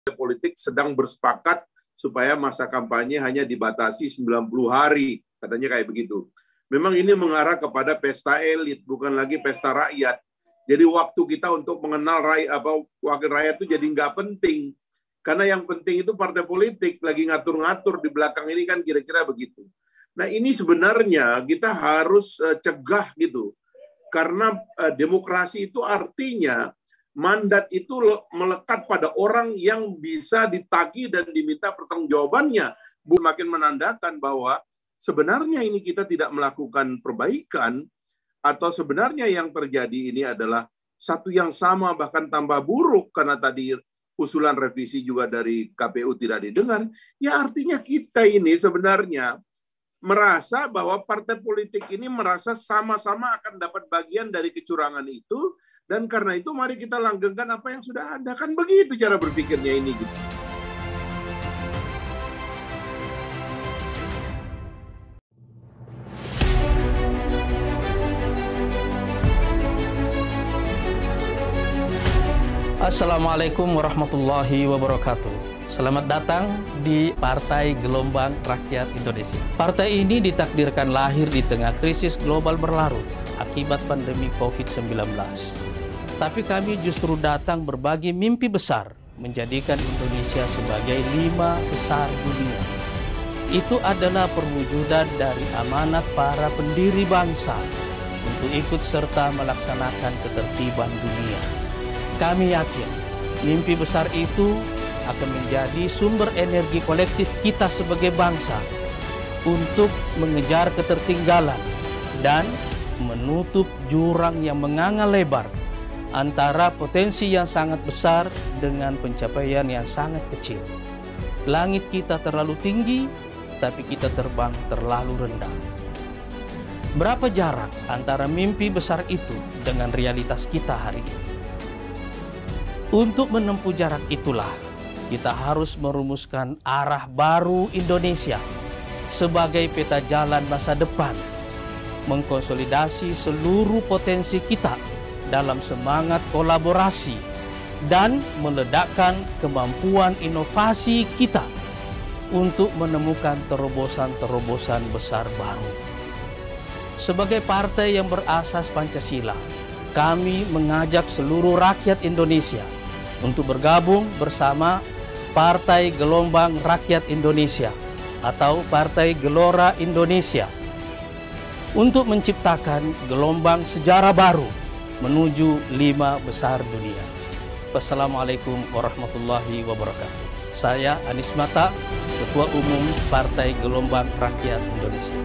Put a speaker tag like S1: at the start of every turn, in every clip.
S1: politik sedang bersepakat supaya masa kampanye hanya dibatasi 90 hari, katanya kayak begitu. Memang ini mengarah kepada pesta elit, bukan lagi pesta rakyat. Jadi waktu kita untuk mengenal wakil rakyat itu jadi nggak penting. Karena yang penting itu partai politik lagi ngatur-ngatur di belakang ini kan kira-kira begitu. Nah ini sebenarnya kita harus cegah gitu. Karena demokrasi itu artinya mandat itu melekat pada orang yang bisa ditagih dan diminta pertanggungjawabannya. Makin menandakan bahwa sebenarnya ini kita tidak melakukan perbaikan, atau sebenarnya yang terjadi ini adalah satu yang sama bahkan tambah buruk karena tadi usulan revisi juga dari KPU tidak didengar. Ya artinya kita ini sebenarnya merasa bahwa partai politik ini merasa sama-sama akan dapat bagian dari kecurangan itu, dan karena itu mari kita langgengkan apa yang sudah ada. Kan begitu cara berpikirnya ini gitu.
S2: Assalamualaikum warahmatullahi wabarakatuh. Selamat datang di Partai Gelombang Rakyat Indonesia. Partai ini ditakdirkan lahir di tengah krisis global berlarut akibat pandemi COVID-19. Tapi kami justru datang berbagi mimpi besar menjadikan Indonesia sebagai 5 besar dunia. Itu adalah perwujudan dari amanat para pendiri bangsa untuk ikut serta melaksanakan ketertiban dunia. Kami yakin mimpi besar itu akan menjadi sumber energi kolektif kita sebagai bangsa untuk mengejar ketertinggalan dan menutup jurang yang menganga lebar antara potensi yang sangat besar dengan pencapaian yang sangat kecil. Langit kita terlalu tinggi, tapi kita terbang terlalu rendah. Berapa jarak antara mimpi besar itu dengan realitas kita hari ini? Untuk menempuh jarak itulah, kita harus merumuskan arah baru Indonesia sebagai peta jalan masa depan, mengkonsolidasi seluruh potensi kita dalam semangat kolaborasi, dan meledakkan kemampuan inovasi kita untuk menemukan terobosan-terobosan besar baru. Sebagai partai yang berasas Pancasila, kami mengajak seluruh rakyat Indonesia untuk bergabung bersama Partai Gelombang Rakyat Indonesia atau Partai Gelora Indonesia untuk menciptakan gelombang sejarah baru menuju 5 besar dunia. Wassalamualaikum warahmatullahi wabarakatuh. Saya Anies Mata, Ketua Umum Partai Gelombang Rakyat Indonesia.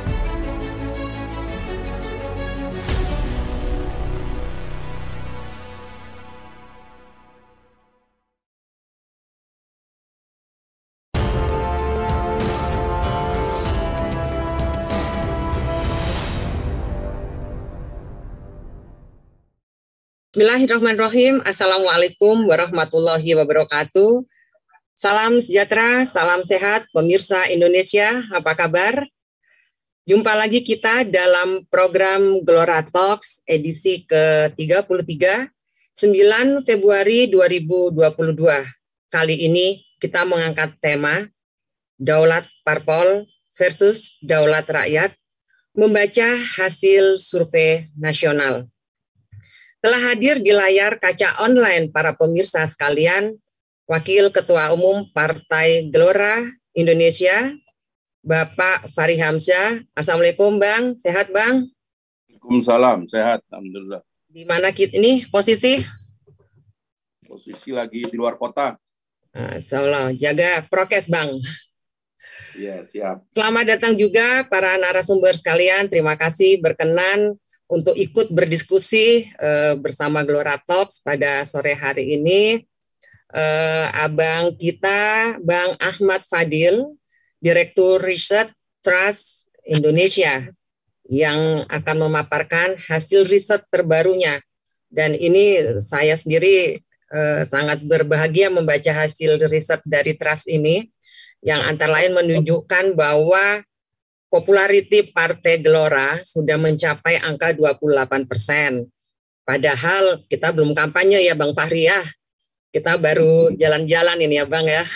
S3: Bismillahirrahmanirrahim. Assalamualaikum warahmatullahi wabarakatuh. Salam sejahtera, salam sehat pemirsa Indonesia, apa kabar? Jumpa lagi kita dalam program Gelora Talks edisi ke-33, 9 Februari 2022. Kali ini kita mengangkat tema Daulat Parpol versus Daulat Rakyat, membaca hasil survei nasional. Telah hadir di layar kaca online para pemirsa sekalian, Wakil Ketua Umum Partai Gelora Indonesia, Bapak Fahri Hamzah. Assalamualaikum Bang, sehat Bang?
S1: Waalaikumsalam, sehat, alhamdulillah.
S3: Di mana kita ini posisi?
S1: Posisi lagi di luar kota.
S3: Insyaallah, jaga prokes Bang.
S1: Iya, siap.
S3: Selamat datang juga para narasumber sekalian, terima kasih berkenan untuk ikut berdiskusi bersama Gelora Talks pada sore hari ini. Abang kita, Bang Ahmad Fadil, Direktur Riset Trust Indonesia, yang akan memaparkan hasil riset terbarunya. Dan ini saya sendiri sangat berbahagia membaca hasil riset dari Trust ini, yang antara lain menunjukkan bahwa populariti Partai Gelora sudah mencapai angka 28%. Padahal kita belum kampanye ya Bang Fahri ya. Kita baru jalan-jalan ini ya Bang ya.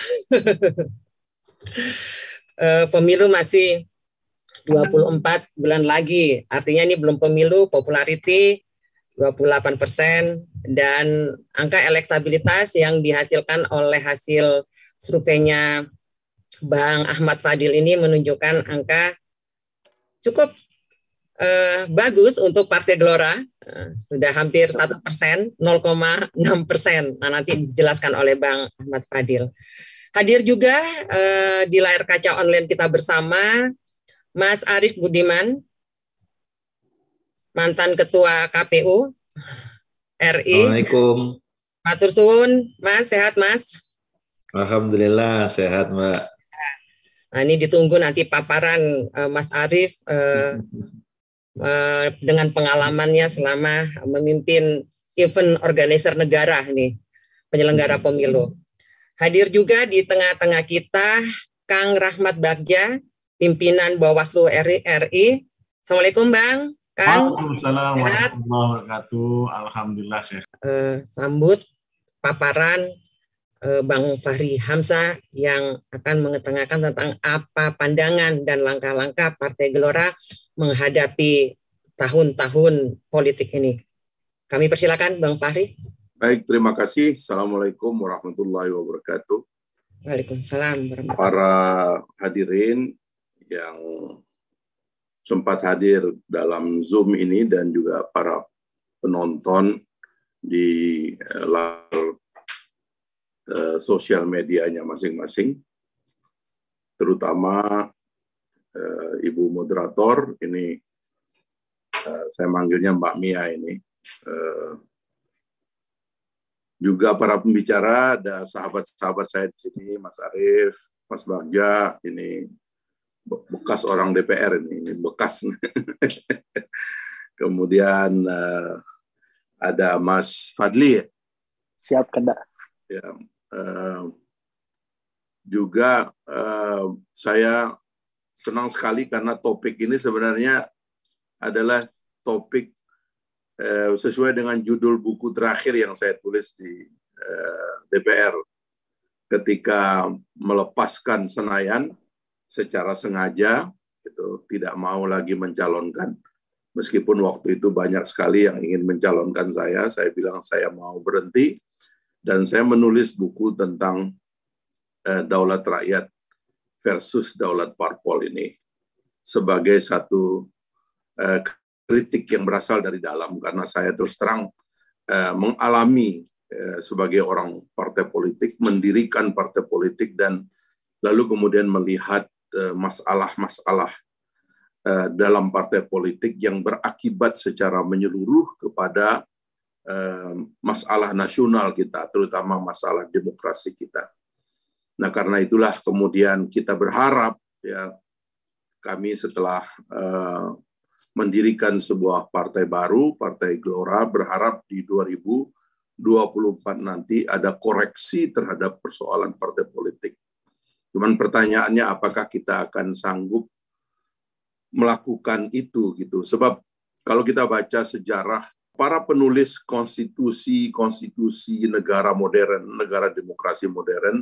S3: Pemilu masih 24 bulan lagi. Artinya ini belum pemilu, popularity 28%, dan angka elektabilitas yang dihasilkan oleh hasil surveinya Bang Ahmad Fadil ini menunjukkan angka cukup bagus untuk Partai Gelora, sudah hampir 1%, 0,6%. Nah, nanti dijelaskan oleh Bang Ahmad Fadil. Hadir juga di layar kaca online kita bersama Mas Arief Budiman, mantan Ketua KPU RI.
S4: Assalamualaikum.
S3: Matur suwun, Mas, sehat Mas?
S4: Alhamdulillah sehat Mbak.
S3: Nah, ini ditunggu nanti paparan Mas Arief dengan pengalamannya selama memimpin event organizer negara nih, penyelenggara pemilu. Hadir juga di tengah-tengah kita Kang Rahmat Bagja, pimpinan Bawaslu RI. Assalamualaikum Bang. Kang.
S5: Waalaikumsalam warahmatullahi wabarakatuh. Alhamdulillah sehat.
S3: Sambut paparan Bang Fahri Hamzah yang akan mengetengahkan tentang apa pandangan dan langkah-langkah Partai Gelora menghadapi tahun-tahun politik ini. Kami persilakan Bang Fahri.
S1: Baik, terima kasih. Assalamualaikum warahmatullahi wabarakatuh.
S3: Waalaikumsalam warahmatullahi wabarakatuh.
S1: Para hadirin yang sempat hadir dalam Zoom ini dan juga para penonton di layar sosial medianya masing-masing, terutama Ibu Moderator, ini saya manggilnya Mbak Mia ini, juga para pembicara, ada sahabat-sahabat saya di sini, Mas Arief, Mas Bagja, ini bekas orang DPR ini bekas. Kemudian ada Mas Fadli.
S6: Siap, Kenda.
S1: Ya, juga saya senang sekali karena topik ini sebenarnya adalah topik sesuai dengan judul buku terakhir yang saya tulis di DPR ketika melepaskan Senayan secara sengaja, itu tidak mau lagi mencalonkan. Meskipun waktu itu banyak sekali yang ingin mencalonkan saya bilang saya mau berhenti, dan saya menulis buku tentang daulat rakyat versus daulat parpol ini sebagai satu kritik yang berasal dari dalam, karena saya terus terang mengalami sebagai orang partai politik, mendirikan partai politik, dan lalu kemudian melihat masalah-masalah dalam partai politik yang berakibat secara menyeluruh kepada masalah nasional kita, terutama masalah demokrasi kita. Nah, karena itulah kemudian kita berharap, ya, kami setelah mendirikan sebuah partai baru, Partai Gelora, berharap di 2024 nanti ada koreksi terhadap persoalan partai politik. Cuman pertanyaannya apakah kita akan sanggup melakukan itu gitu. Sebab kalau kita baca sejarah para penulis konstitusi negara modern, negara demokrasi modern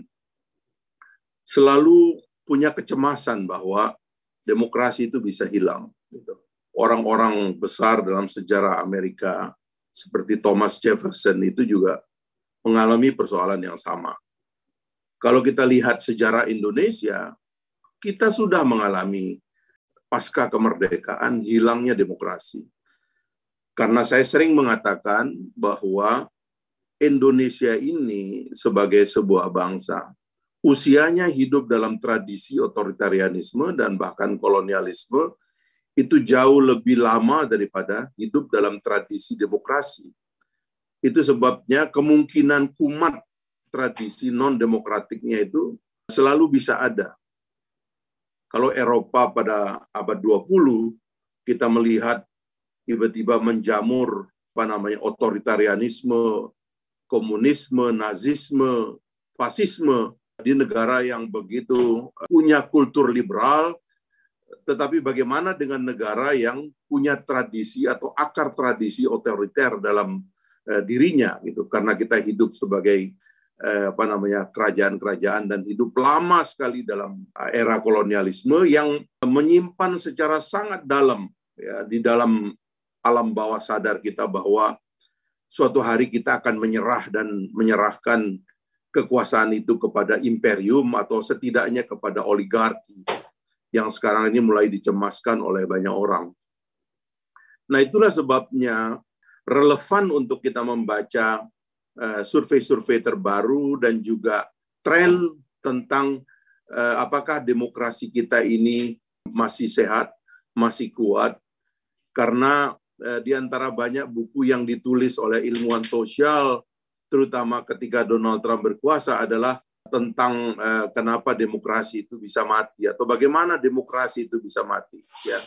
S1: selalu punya kecemasan bahwa demokrasi itu bisa hilang gitu. Orang-orang besar dalam sejarah Amerika seperti Thomas Jefferson itu juga mengalami persoalan yang sama. Kalau kita lihat sejarah Indonesia, kita sudah mengalami pasca kemerdekaan hilangnya demokrasi. Karena saya sering mengatakan bahwa Indonesia ini sebagai sebuah bangsa, usianya hidup dalam tradisi otoritarianisme dan bahkan kolonialisme itu jauh lebih lama daripada hidup dalam tradisi demokrasi. Itu sebabnya kemungkinan kumat tradisi non-demokratiknya itu selalu bisa ada. Kalau Eropa pada abad 20, kita melihat tiba-tiba menjamur otoritarianisme, komunisme, nazisme, fasisme di negara yang begitu punya kultur liberal, tetapi bagaimana dengan negara yang punya tradisi atau akar tradisi otoriter dalam dirinya gitu, karena kita hidup sebagai kerajaan-kerajaan dan hidup lama sekali dalam era kolonialisme yang menyimpan secara sangat dalam ya di dalam alam bawah sadar kita bahwa suatu hari kita akan menyerah dan menyerahkan kekuasaan itu kepada imperium atau setidaknya kepada oligarki yang sekarang ini mulai dicemaskan oleh banyak orang. Nah, itulah sebabnya relevan untuk kita membaca survei-survei terbaru dan juga tren tentang apakah demokrasi kita ini masih sehat, masih kuat, karena di antara banyak buku yang ditulis oleh ilmuwan sosial, terutama ketika Donald Trump berkuasa, adalah tentang kenapa demokrasi itu bisa mati atau bagaimana demokrasi itu bisa mati. Ya.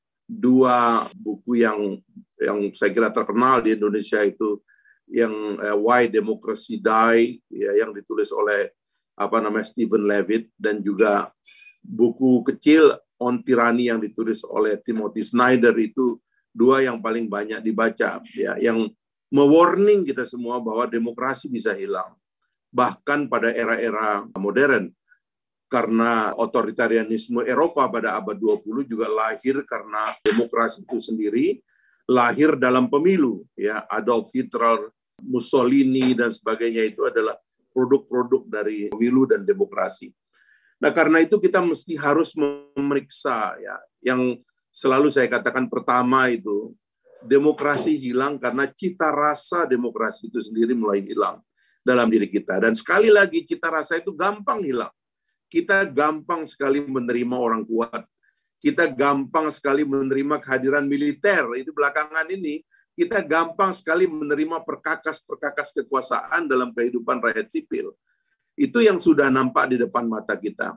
S1: Dua buku yang saya kira terkenal di Indonesia itu yang Why Democracy Die, ya, yang ditulis oleh Stephen Levitt, dan juga buku kecil On Tyranny yang ditulis oleh Timothy Snyder. Itu dua yang paling banyak dibaca, ya, yang mewarning kita semua bahwa demokrasi bisa hilang bahkan pada era-era modern, karena otoritarianisme Eropa pada abad 20 juga lahir karena demokrasi itu sendiri lahir dalam pemilu, ya. Adolf Hitler, Mussolini dan sebagainya itu adalah produk-produk dari pemilu dan demokrasi. Nah, karena itu kita mesti harus memeriksa, ya, yang selalu saya katakan pertama itu demokrasi hilang karena cita rasa demokrasi itu sendiri mulai hilang dalam diri kita. Dan sekali lagi cita rasa itu gampang hilang. Kita gampang sekali menerima orang kuat. Kita gampang sekali menerima kehadiran militer. Itu belakangan ini kita gampang sekali menerima perkakas-perkakas kekuasaan dalam kehidupan rakyat sipil. Itu yang sudah nampak di depan mata kita.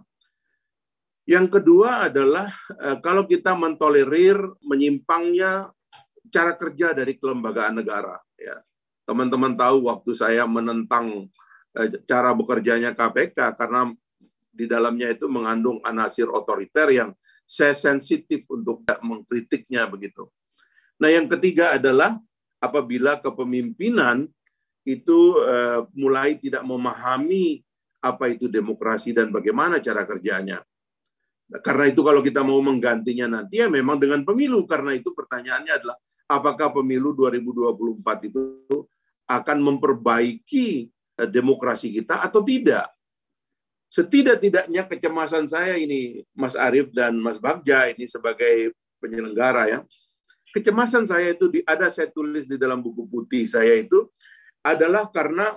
S1: Yang kedua adalah kalau kita mentolerir menyimpangnya cara kerja dari kelembagaan negara. Ya. Teman-teman tahu waktu saya menentang cara bekerjanya KPK karena di dalamnya itu mengandung anasir otoriter yang saya sensitif untuk mengkritiknya begitu. Nah, yang ketiga adalah apabila kepemimpinan itu mulai tidak memahami apa itu demokrasi dan bagaimana cara kerjanya. Nah, karena itu kalau kita mau menggantinya nanti ya memang dengan pemilu. Karena itu pertanyaannya adalah apakah pemilu 2024 itu akan memperbaiki demokrasi kita atau tidak? Setidak-tidaknya kecemasan saya ini, Mas Arief dan Mas Bagja ini sebagai penyelenggara, ya. Kecemasan saya itu saya tulis di dalam buku putih saya itu adalah karena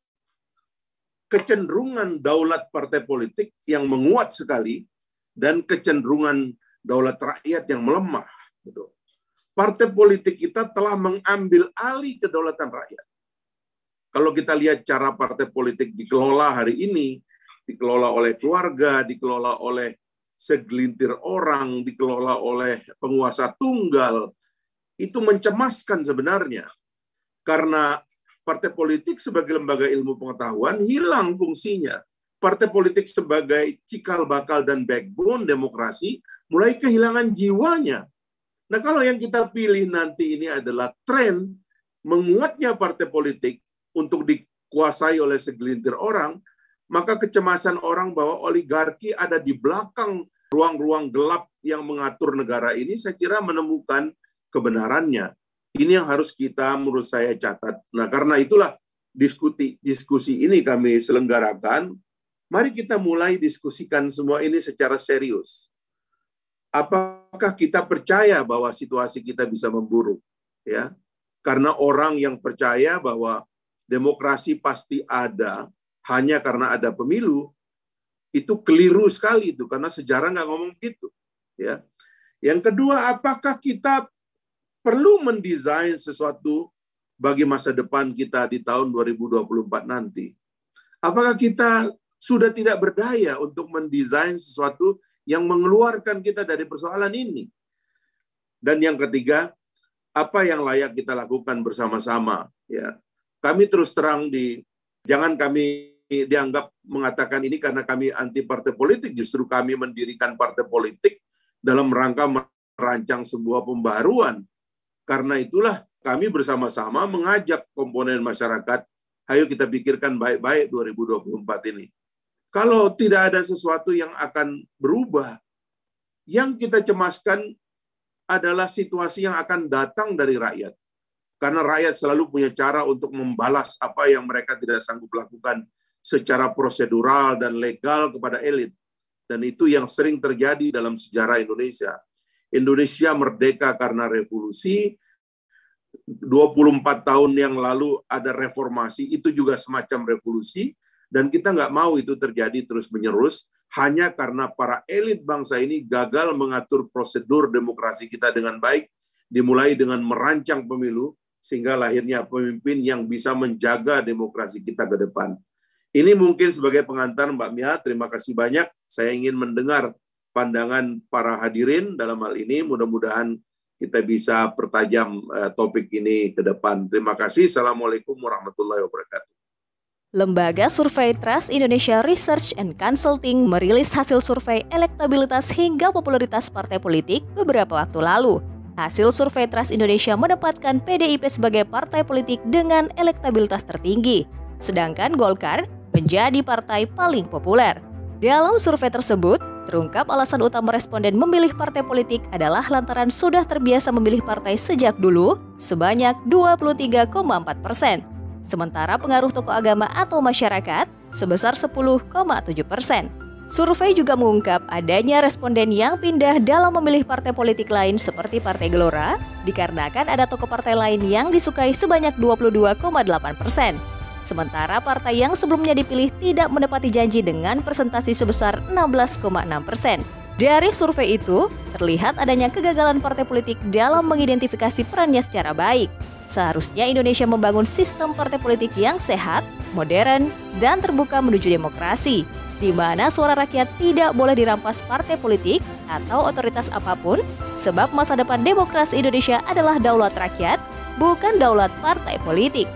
S1: kecenderungan daulat partai politik yang menguat sekali dan kecenderungan daulat rakyat yang melemah. Gitu. Partai politik kita telah mengambil alih kedaulatan rakyat. Kalau kita lihat cara partai politik dikelola hari ini, dikelola oleh keluarga, dikelola oleh segelintir orang, dikelola oleh penguasa tunggal, itu mencemaskan sebenarnya. Karena partai politik sebagai lembaga ilmu pengetahuan hilang fungsinya. Partai politik sebagai cikal bakal dan backbone demokrasi mulai kehilangan jiwanya. Nah, kalau yang kita pilih nanti ini adalah tren menguatnya partai politik untuk dikuasai oleh segelintir orang, maka kecemasan orang bahwa oligarki ada di belakang ruang-ruang gelap yang mengatur negara ini, saya kira menemukan kebenarannya. Ini yang harus kita, menurut saya, catat. Nah, karena itulah diskusi ini kami selenggarakan. Mari kita mulai diskusikan semua ini secara serius. Apakah kita percaya bahwa situasi kita bisa memburuk? Ya, karena orang yang percaya bahwa demokrasi pasti ada hanya karena ada pemilu, itu keliru sekali itu, karena sejarah nggak ngomong gitu. Ya. Yang kedua, apakah kita perlu mendesain sesuatu bagi masa depan kita di tahun 2024 nanti? Apakah kita sudah tidak berdaya untuk mendesain sesuatu yang mengeluarkan kita dari persoalan ini? Dan yang ketiga, apa yang layak kita lakukan bersama-sama? Ya. Kami terus terang jangan kami dianggap mengatakan ini karena kami anti partai politik, justru kami mendirikan partai politik dalam rangka merancang sebuah pembaruan. Karena itulah kami bersama-sama mengajak komponen masyarakat Ayo kita pikirkan baik-baik 2024 ini. Kalau tidak ada sesuatu yang akan berubah, yang kita cemaskan adalah situasi yang akan datang dari rakyat. Karena rakyat selalu punya cara untuk membalas apa yang mereka tidak sanggup lakukan secara prosedural dan legal kepada elit. Dan itu yang sering terjadi dalam sejarah Indonesia. Indonesia merdeka karena revolusi, 24 tahun yang lalu ada reformasi, itu juga semacam revolusi, dan kita nggak mau itu terjadi terus-menerus, hanya karena para elit bangsa ini gagal mengatur prosedur demokrasi kita dengan baik, dimulai dengan merancang pemilu, sehingga lahirnya pemimpin yang bisa menjaga demokrasi kita ke depan. Ini mungkin sebagai pengantar Mbak Mia, terima kasih banyak. Saya ingin mendengar pandangan para hadirin dalam hal ini, mudah-mudahan kita bisa pertajam topik ini ke depan. Terima kasih. Assalamualaikum warahmatullahi wabarakatuh.
S6: Lembaga Survei Trust Indonesia Research and Consulting merilis hasil survei elektabilitas hingga popularitas partai politik beberapa waktu lalu. Hasil survei Trust Indonesia menempatkan PDIP sebagai partai politik dengan elektabilitas tertinggi, sedangkan Golkar menjadi partai paling populer. Dalam survei tersebut, terungkap alasan utama responden memilih partai politik adalah lantaran sudah terbiasa memilih partai sejak dulu sebanyak 23,4%. Sementara pengaruh tokoh agama atau masyarakat sebesar 10,7%. Survei juga mengungkap adanya responden yang pindah dalam memilih partai politik lain seperti Partai Gelora, dikarenakan ada tokoh partai lain yang disukai sebanyak 22,8%. Sementara partai yang sebelumnya dipilih tidak menepati janji dengan persentase sebesar 16,6%. Dari survei itu, terlihat adanya kegagalan partai politik dalam mengidentifikasi perannya secara baik. Seharusnya Indonesia membangun sistem partai politik yang sehat, modern, dan terbuka menuju demokrasi, di mana suara rakyat tidak boleh dirampas partai politik atau otoritas apapun, sebab masa depan demokrasi Indonesia adalah daulat rakyat, bukan daulat partai politik.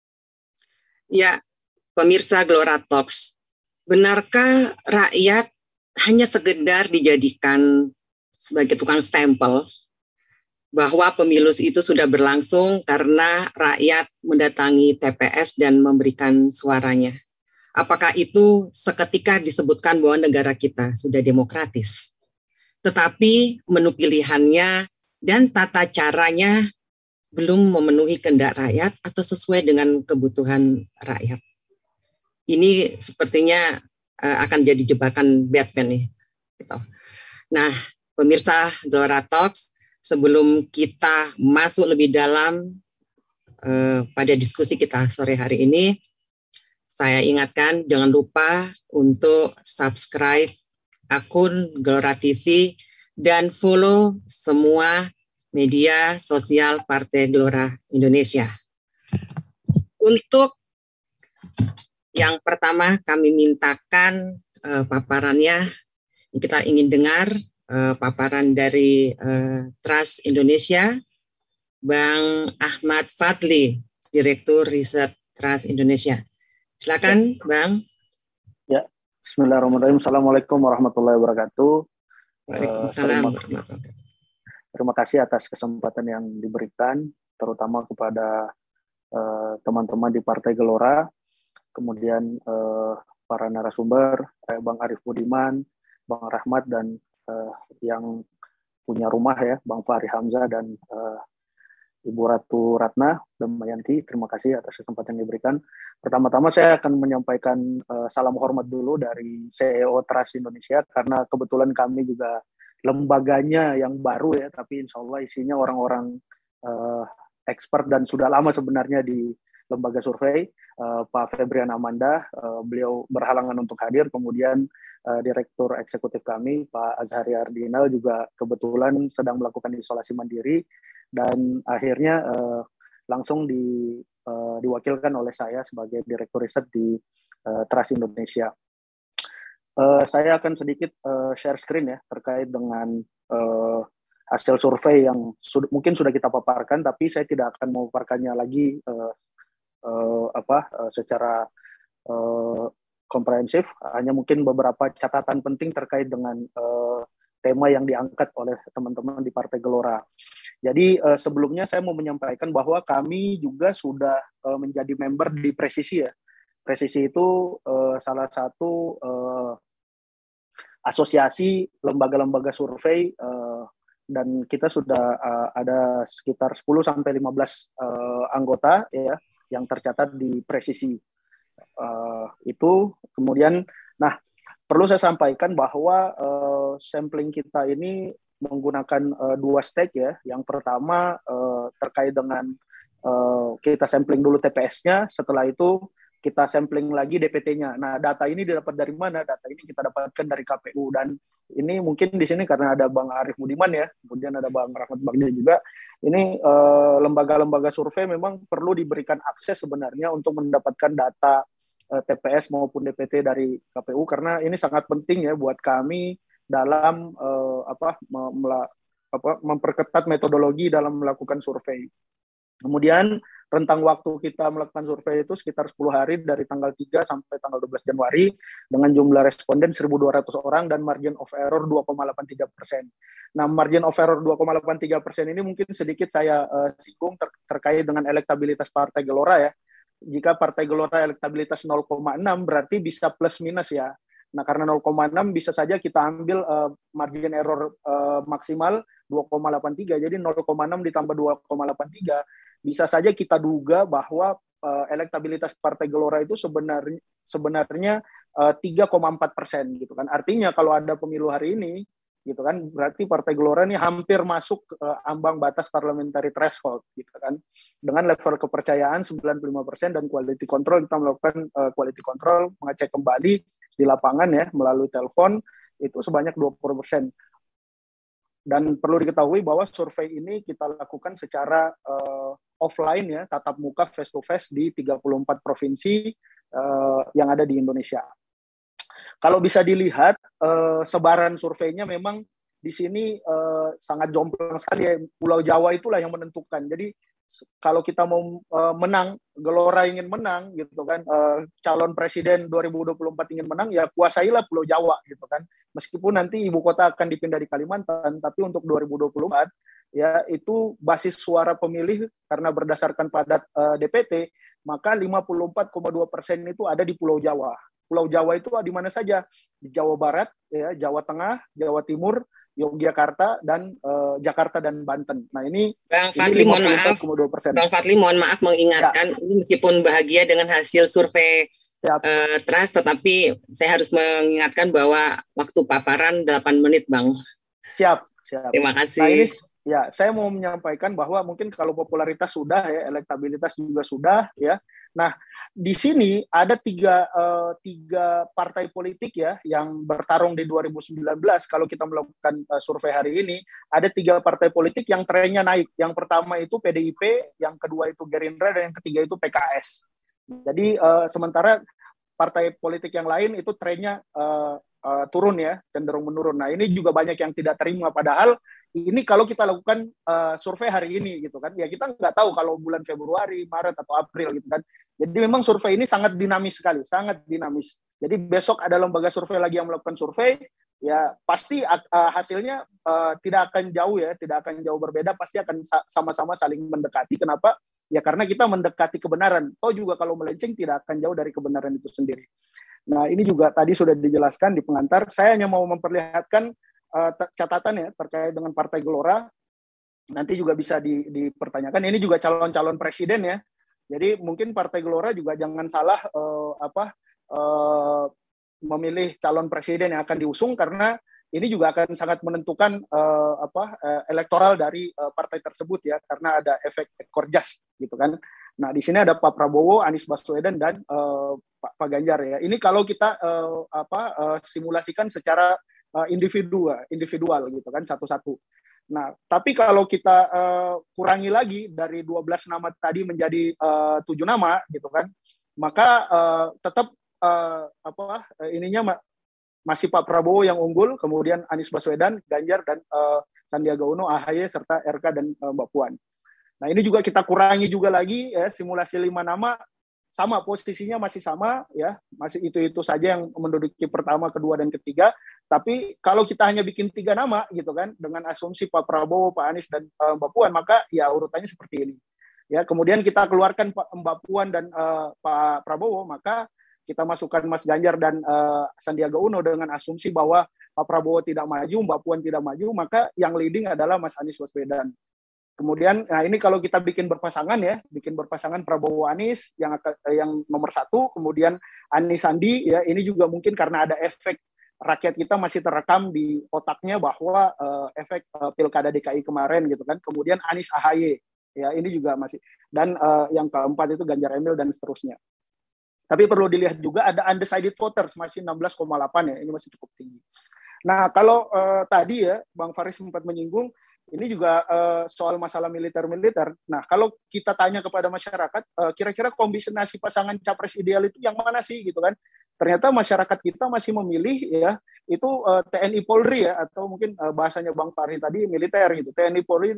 S3: Ya, pemirsa Gelora Talks, benarkah rakyat hanya sekedar dijadikan sebagai tukang stempel bahwa pemilu itu sudah berlangsung karena rakyat mendatangi TPS dan memberikan suaranya? Apakah itu seketika disebutkan bahwa negara kita sudah demokratis? Tetapi menu pilihannya dan tata caranya belum memenuhi kehendak rakyat atau sesuai dengan kebutuhan rakyat. Ini sepertinya akan jadi jebakan Batman nih. Gitu. Nah, pemirsa Gelora Talks, sebelum kita masuk lebih dalam pada diskusi kita sore hari ini, saya ingatkan jangan lupa untuk subscribe akun Gelora TV dan follow semua media sosial Partai Gelora Indonesia. Untuk yang pertama kami mintakan paparannya, kita ingin dengar paparan dari Trust Indonesia, Bang Ahmad Fadli, Direktur Riset Trust Indonesia. Silakan, Bang.
S7: Ya, Bismillahirrahmanirrahim. Assalamualaikum warahmatullahi wabarakatuh.
S3: Waalaikumsalam warahmatullahi wabarakatuh.
S7: Terima kasih atas kesempatan yang diberikan, terutama kepada teman-teman di Partai Gelora, kemudian para narasumber, Bang Arief Budiman, Bang Rahmat, dan yang punya rumah ya, Bang Fahri Hamzah dan Ibu Ratu Ratna Damayanti. Terima kasih atas kesempatan yang diberikan. Pertama-tama saya akan menyampaikan salam hormat dulu dari CEO Trust Indonesia, karena kebetulan kami juga lembaganya yang baru ya, tapi insya Allah isinya orang-orang expert dan sudah lama sebenarnya di lembaga survei. Pak Febrian Amanda, beliau berhalangan untuk hadir, kemudian Direktur Eksekutif kami, Pak Azhari Ardinal, juga kebetulan sedang melakukan isolasi mandiri, dan akhirnya langsung diwakilkan oleh saya sebagai Direktur Riset di Trust Indonesia. Saya akan sedikit share screen ya terkait dengan hasil survei yang mungkin sudah kita paparkan, tapi saya tidak akan memaparkannya lagi secara komprehensif. Hanya mungkin beberapa catatan penting terkait dengan tema yang diangkat oleh teman-teman di Partai Gelora. Jadi sebelumnya saya mau menyampaikan bahwa kami juga sudah menjadi member di Presisi ya. Presisi itu salah satu asosiasi lembaga-lembaga survei dan kita sudah ada sekitar 10-15 anggota ya yang tercatat di Presisi. Itu kemudian, nah perlu saya sampaikan bahwa sampling kita ini menggunakan 2 step ya. Yang pertama terkait dengan kita sampling dulu TPS-nya, setelah itu kita sampling lagi DPT-nya. Nah, data ini didapat dari mana? Data ini kita dapatkan dari KPU, dan ini mungkin di sini karena ada Bang Arief Budiman ya, kemudian ada Bang Rahmat Bagja juga. Ini lembaga-lembaga survei memang perlu diberikan akses sebenarnya untuk mendapatkan data TPS maupun DPT dari KPU, karena ini sangat penting ya buat kami dalam memperketat metodologi dalam melakukan survei. Kemudian rentang waktu kita melakukan survei itu sekitar 10 hari dari tanggal 3 sampai tanggal 12 Januari dengan jumlah responden 1.200 orang dan margin of error 2,83%. Nah, margin of error 2,83% ini mungkin sedikit saya singgung terkait dengan elektabilitas Partai Gelora ya. Jika Partai Gelora elektabilitas 0,6 berarti bisa plus minus ya. Nah, karena 0,6 bisa saja kita ambil margin error maksimal 2,83. Jadi 0,6 ditambah 2,83 bisa saja kita duga bahwa elektabilitas Partai Gelora itu sebenarnya 3,4% gitu kan. Artinya kalau ada pemilu hari ini gitu kan, berarti Partai Gelora ini hampir masuk ambang batas parliamentary threshold gitu kan. Dengan level kepercayaan 95% dan quality control, kita melakukan quality control, mengecek kembali di lapangan ya melalui telepon itu sebanyak 20%. Dan perlu diketahui bahwa survei ini kita lakukan secara offline ya, tatap muka face to face di 34 provinsi yang ada di Indonesia. Kalau bisa dilihat sebaran surveinya memang di sini sangat jomplang sekali ya. Pulau Jawa itulah yang menentukan. Jadi kalau kita mau menang, Gelora ingin menang gitu kan, calon presiden 2024 ingin menang, ya kuasailah Pulau Jawa gitu kan. Meskipun nanti ibu kota akan dipindah di Kalimantan, tapi untuk 2024 ya itu basis suara pemilih karena berdasarkan padat DPT, maka 54,2% itu ada di Pulau Jawa. Pulau Jawa itu di mana saja? Di Jawa Barat, ya, Jawa Tengah, Jawa Timur, Yogyakarta, dan Jakarta dan Banten. Nah ini
S3: Bang Fadli, mohon maaf. Bang Fadli, mohon maaf mengingatkan, ya. Ini meskipun bahagia dengan hasil survei Trust, tetapi saya harus mengingatkan bahwa waktu paparan 8 menit, Bang.
S7: Siap.
S3: Terima kasih.
S7: Nah, ini ya, saya mau menyampaikan bahwa mungkin kalau popularitas sudah ya, elektabilitas juga sudah ya. Nah, di sini ada tiga partai politik ya yang bertarung di 2019. Kalau kita melakukan survei hari ini, ada 3 partai politik yang trennya naik. Yang pertama itu PDIP, yang kedua itu Gerindra, dan yang ketiga itu PKS. Jadi sementara partai politik yang lain itu trennya turun ya, cenderung menurun. Nah, ini juga banyak yang tidak terima, padahal ini kalau kita lakukan survei hari ini gitu kan, ya kita nggak tahu kalau bulan Februari, Maret atau April gitu kan. Jadi memang survei ini sangat dinamis sekali, sangat dinamis. Jadi besok ada lembaga survei lagi yang melakukan survei, ya pasti hasilnya tidak akan jauh ya, tidak akan jauh berbeda, pasti akan sama-sama saling mendekati. Kenapa? Ya karena kita mendekati kebenaran. Toh juga kalau melenceng tidak akan jauh dari kebenaran itu sendiri. Nah, ini juga tadi sudah dijelaskan di pengantar. Saya hanya mau memperlihatkan catatan ya terkait dengan Partai Gelora. Nanti juga bisa dipertanyakan. Ini juga calon-calon presiden ya. Jadi mungkin Partai Gelora juga jangan salah memilih calon presiden yang akan diusung, karena ini juga akan sangat menentukan elektoral dari partai tersebut ya, karena ada efek ekor jas gitu kan. Nah, di sini ada Pak Prabowo, Anies Baswedan, dan Pak Ganjar ya. Ini kalau kita simulasikan secara individual gitu kan, satu-satu. Nah, tapi kalau kita kurangi lagi dari 12 nama tadi menjadi 7 nama gitu kan, maka tetap masih Pak Prabowo yang unggul, kemudian Anies Baswedan, Ganjar, dan Sandiaga Uno, AHY, serta RK dan Mbak Puan. Nah, ini juga kita kurangi juga lagi ya, simulasi 5 nama, sama posisinya masih sama ya, masih itu saja yang menduduki pertama, kedua dan ketiga. Tapi kalau kita hanya bikin 3 nama gitu kan, dengan asumsi Pak Prabowo, Pak Anies dan Mbak Puan, maka ya urutannya seperti ini. Ya, kemudian kita keluarkan Mbak Puan dan Pak Prabowo, maka kita masukkan Mas Ganjar dan Sandiaga Uno dengan asumsi bahwa Pak Prabowo tidak maju, Mbak Puan tidak maju, maka yang leading adalah Mas Anies Baswedan. Kemudian, nah ini kalau kita bikin berpasangan ya, bikin berpasangan Prabowo Anies yang nomor 1, kemudian Anies Sandi ya, ini juga mungkin karena ada efek rakyat kita masih terekam di otaknya bahwa efek pilkada DKI kemarin gitu kan. Kemudian Anies AHY ya, ini juga masih, dan yang keempat itu Ganjar Emil dan seterusnya. Tapi perlu dilihat juga ada undecided voters masih 16,8 ya, ini masih cukup tinggi. Nah kalau tadi ya Bang Faris sempat menyinggung ini juga soal masalah militer-militer. Nah, kalau kita tanya kepada masyarakat, kira-kira kombinasi pasangan capres ideal itu yang mana sih, gitu kan? Ternyata masyarakat kita masih memilih ya itu TNI Polri ya, atau mungkin bahasanya Bang Fahri tadi militer gitu. TNI Polri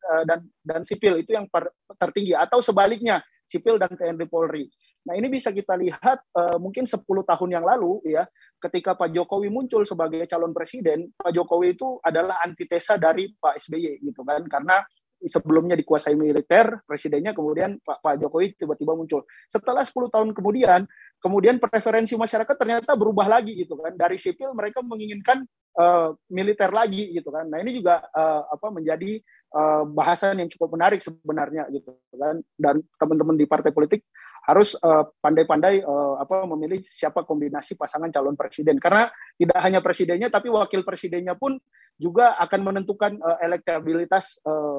S7: dan sipil itu yang tertinggi, atau sebaliknya sipil dan TNI Polri. Nah, ini bisa kita lihat mungkin 10 tahun yang lalu ya, ketika Pak Jokowi muncul sebagai calon presiden, Pak Jokowi itu adalah antitesa dari Pak SBY gitu kan, karena sebelumnya dikuasai militer, presidennya, kemudian Pak Jokowi tiba-tiba muncul. Setelah 10 tahun kemudian preferensi masyarakat ternyata berubah lagi gitu kan, dari sipil mereka menginginkan militer lagi gitu kan. Nah, ini juga menjadi bahasan yang cukup menarik sebenarnya gitu kan, dan teman-teman di partai politik harus pandai-pandai memilih siapa kombinasi pasangan calon presiden, karena tidak hanya presidennya tapi wakil presidennya pun juga akan menentukan elektabilitas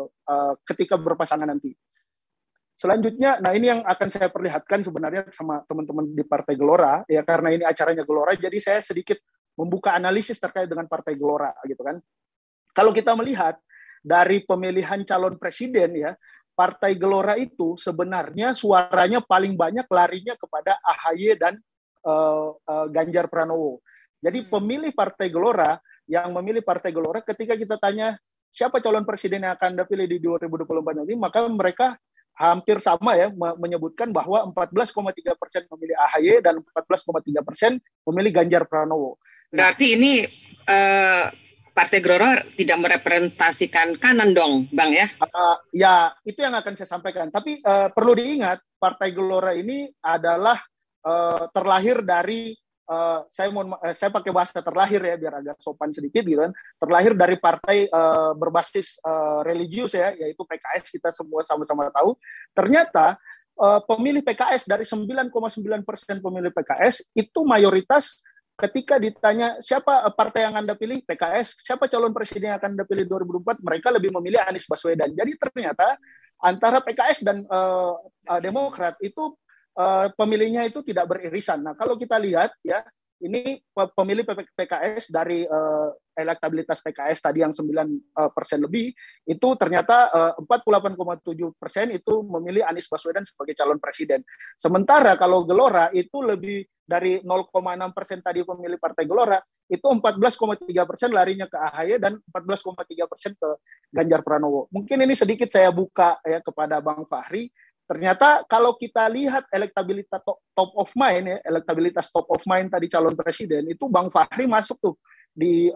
S7: ketika berpasangan nanti. Selanjutnya, nah ini yang akan saya perlihatkan sebenarnya sama teman-teman di Partai Gelora ya, karena ini acaranya Gelora, jadi saya sedikit membuka analisis terkait dengan Partai Gelora gitu kan. Kalau kita melihat dari pemilihan calon presiden ya, Partai Gelora itu sebenarnya suaranya paling banyak larinya kepada AHY dan Ganjar Pranowo. Jadi pemilih Partai Gelora yang memilih Partai Gelora, ketika kita tanya siapa calon presiden yang akan dipilih di 2024 nanti, maka mereka hampir sama ya menyebutkan bahwa 14,3% memilih AHY dan 14,3% memilih Ganjar Pranowo.
S3: Berarti ini Partai Gelora tidak merepresentasikan kanan dong, Bang ya?
S7: Ya, itu yang akan saya sampaikan. Tapi perlu diingat, Partai Gelora ini adalah terlahir dari, saya pakai bahasa terlahir ya, biar agak sopan sedikit gitu kan. Terlahir dari partai berbasis religius ya, yaitu PKS, kita semua sama-sama tahu. Ternyata pemilih PKS dari 9,9% pemilih PKS itu mayoritas. Ketika ditanya siapa partai yang Anda pilih, PKS, siapa calon presiden yang akan Anda pilih 2024, mereka lebih memilih Anies Baswedan. Jadi ternyata antara PKS dan Demokrat itu pemilihnya itu tidak beririsan. Nah, kalau kita lihat ya, ini pemilih PKS dari elektabilitas PKS tadi yang 9% lebih, itu ternyata 48,7% itu memilih Anies Baswedan sebagai calon presiden. Sementara kalau Gelora itu lebih dari 0,6% tadi pemilih Partai Gelora, itu 14,3% larinya ke AHY dan 14,3% ke Ganjar Pranowo. Mungkin ini sedikit saya buka ya kepada Bang Fahri. Ternyata kalau kita lihat elektabilitas top of mind ya, elektabilitas top of mind tadi calon presiden itu Bang Fahri masuk tuh di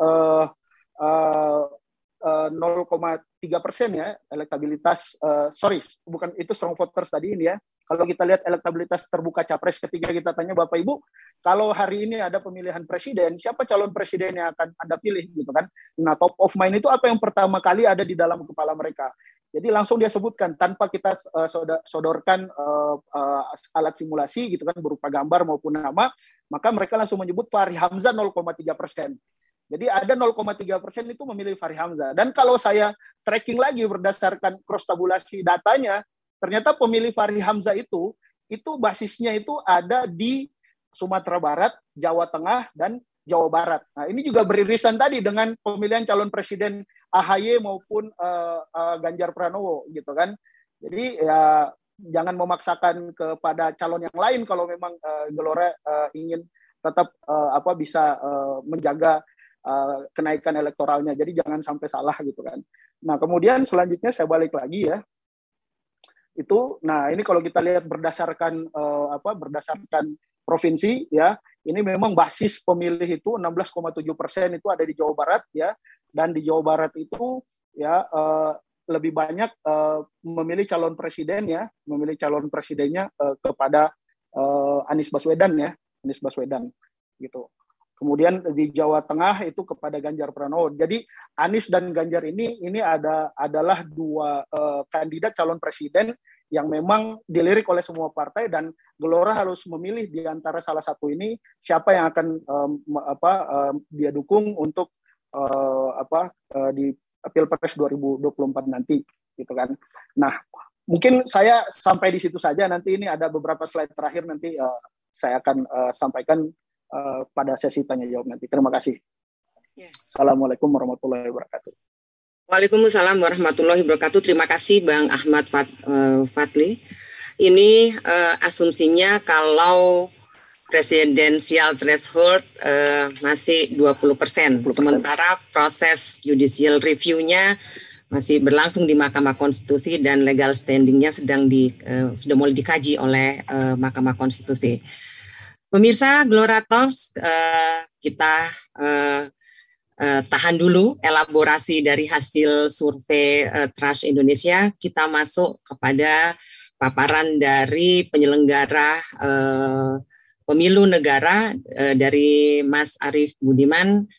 S7: 0,3% ya elektabilitas, bukan itu strong voters tadi ini ya. Kalau kita lihat elektabilitas terbuka capres, ketika kita tanya Bapak Ibu, kalau hari ini ada pemilihan presiden, siapa calon presiden yang akan Anda pilih gitu kan? Nah, top of mind itu apa yang pertama kali ada di dalam kepala mereka. Jadi langsung dia sebutkan tanpa kita sodorkan alat simulasi gitu kan, berupa gambar maupun nama, maka mereka langsung menyebut Fahri Hamzah 0,3%. Jadi ada 0,3% itu memilih Fahri Hamzah. Dan kalau saya tracking lagi berdasarkan cross tabulasi datanya, ternyata pemilih Fahri Hamzah itu basisnya itu ada di Sumatera Barat, Jawa Tengah, dan Jawa Barat. Nah, ini juga beririsan tadi dengan pemilihan calon presiden AHY maupun Ganjar Pranowo gitu kan. Jadi ya jangan memaksakan kepada calon yang lain kalau memang Gelora ingin tetap bisa menjaga kenaikan elektoralnya. Jadi jangan sampai salah gitu kan. Nah, kemudian selanjutnya saya balik lagi ya. itu. Nah, ini kalau kita lihat berdasarkan berdasarkan provinsi ya, ini memang basis pemilih itu 16,7% itu ada di Jawa Barat ya, dan di Jawa Barat itu ya lebih banyak memilih calon presidennya kepada Anies Baswedan ya, Anies Baswedan gitu. Kemudian di Jawa Tengah itu kepada Ganjar Pranowo. Jadi Anies dan Ganjar ini adalah dua kandidat calon presiden yang memang dilirik oleh semua partai, dan Gelora harus memilih di antara salah satu ini siapa yang akan dia dukung untuk di Pilpres 2024 nanti gitu kan. Nah, mungkin saya sampai di situ saja. Nanti ini ada beberapa slide terakhir nanti saya akan sampaikan pada sesi tanya jawab nanti. Terima kasih. Assalamualaikum warahmatullahi wabarakatuh.
S3: Waalaikumsalam warahmatullahi wabarakatuh. Terima kasih Bang Ahmad Fadli. Ini asumsinya kalau presidensial threshold masih 20%. Sementara proses judicial review-nya masih berlangsung di Mahkamah Konstitusi dan legal standing-nya sudah mulai dikaji oleh Mahkamah Konstitusi. Pemirsa Gelora Talks, kita tahan dulu elaborasi dari hasil survei Trust Indonesia. Kita masuk kepada paparan dari penyelenggara pemilu negara dari Mas Arief Budiman,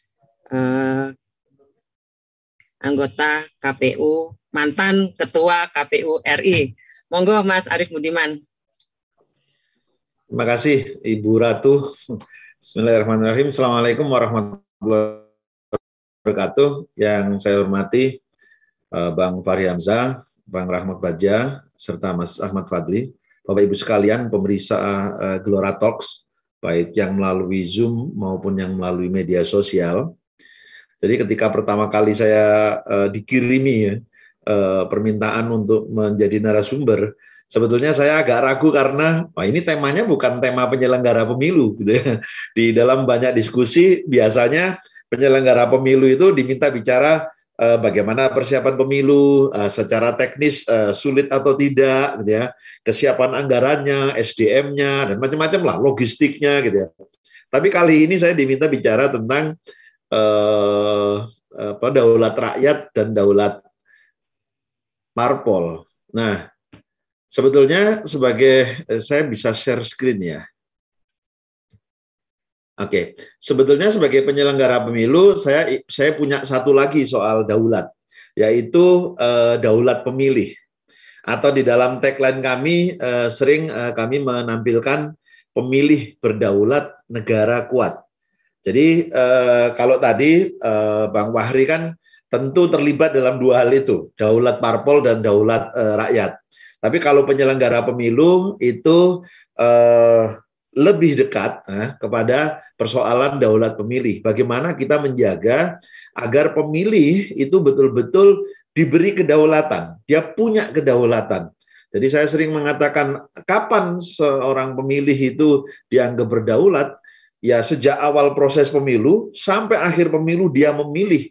S3: anggota KPU, mantan Ketua KPU RI. Monggo Mas Arief Budiman.
S4: Terima kasih Ibu Ratu. Bismillahirrahmanirrahim. Assalamualaikum warahmatullahi wabarakatuh. Yang saya hormati Bang Fahri Hamzah, Bang Rahmat Bagja, serta Mas Ahmad Fadli, Bapak Ibu sekalian pemirsa Gelora Talks, baik yang melalui Zoom maupun yang melalui media sosial. Jadi ketika pertama kali saya dikirimi permintaan untuk menjadi narasumber, sebetulnya saya agak ragu karena ini temanya bukan tema penyelenggara pemilu gitu ya. Di dalam banyak diskusi biasanya penyelenggara pemilu itu diminta bicara bagaimana persiapan pemilu secara teknis sulit atau tidak gitu ya. Kesiapan anggarannya, SDM-nya dan macam-macam lah, logistiknya gitu ya. Tapi kali ini saya diminta bicara tentang daulat rakyat dan daulat parpol. Nah, sebetulnya saya bisa share screen ya. Oke, sebetulnya sebagai penyelenggara pemilu saya punya satu lagi soal daulat, yaitu daulat pemilih. Atau di dalam tagline kami sering kami menampilkan pemilih berdaulat, negara kuat. Jadi kalau tadi Bang Fahri kan tentu terlibat dalam dua hal itu, daulat parpol dan daulat rakyat. Tapi kalau penyelenggara pemilu itu lebih dekat kepada persoalan daulat pemilih. Bagaimana kita menjaga agar pemilih itu betul-betul diberi kedaulatan. Dia punya kedaulatan. Jadi saya sering mengatakan kapan seorang pemilih itu dianggap berdaulat? Ya sejak awal proses pemilu sampai akhir pemilu dia memilih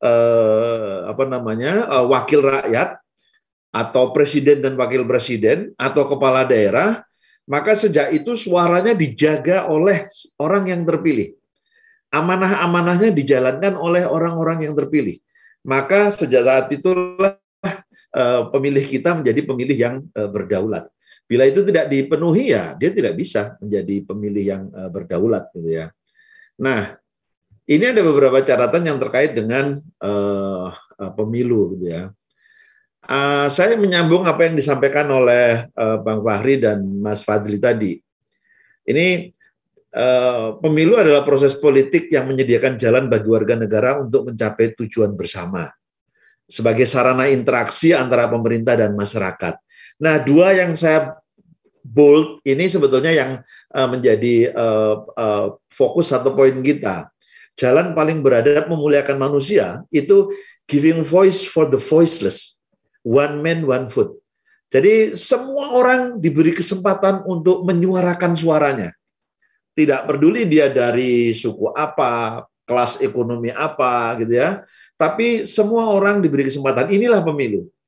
S4: wakil rakyat atau presiden dan wakil presiden atau kepala daerah, maka sejak itu suaranya dijaga oleh orang yang terpilih. Amanah-amanahnya dijalankan oleh orang-orang yang terpilih. Maka sejak saat itulah pemilih kita menjadi pemilih yang berdaulat. Bila itu tidak dipenuhi ya dia tidak bisa menjadi pemilih yang berdaulat gitu ya. Nah, ini ada beberapa catatan yang terkait dengan pemilu gitu ya. Saya menyambung apa yang disampaikan oleh Bang Fahri dan Mas Fadli tadi. Ini pemilu adalah proses politik yang menyediakan jalan bagi warga negara untuk mencapai tujuan bersama sebagai sarana interaksi antara pemerintah dan masyarakat. Nah, dua yang saya bold ini sebetulnya yang menjadi fokus atau poin kita. Jalan paling beradab memuliakan manusia itu giving voice for the voiceless. One man, one vote. Jadi semua orang diberi kesempatan untuk menyuarakan suaranya. Tidak peduli dia dari suku apa, kelas ekonomi apa gitu ya. Tapi semua orang diberi kesempatan. Inilah pemilu.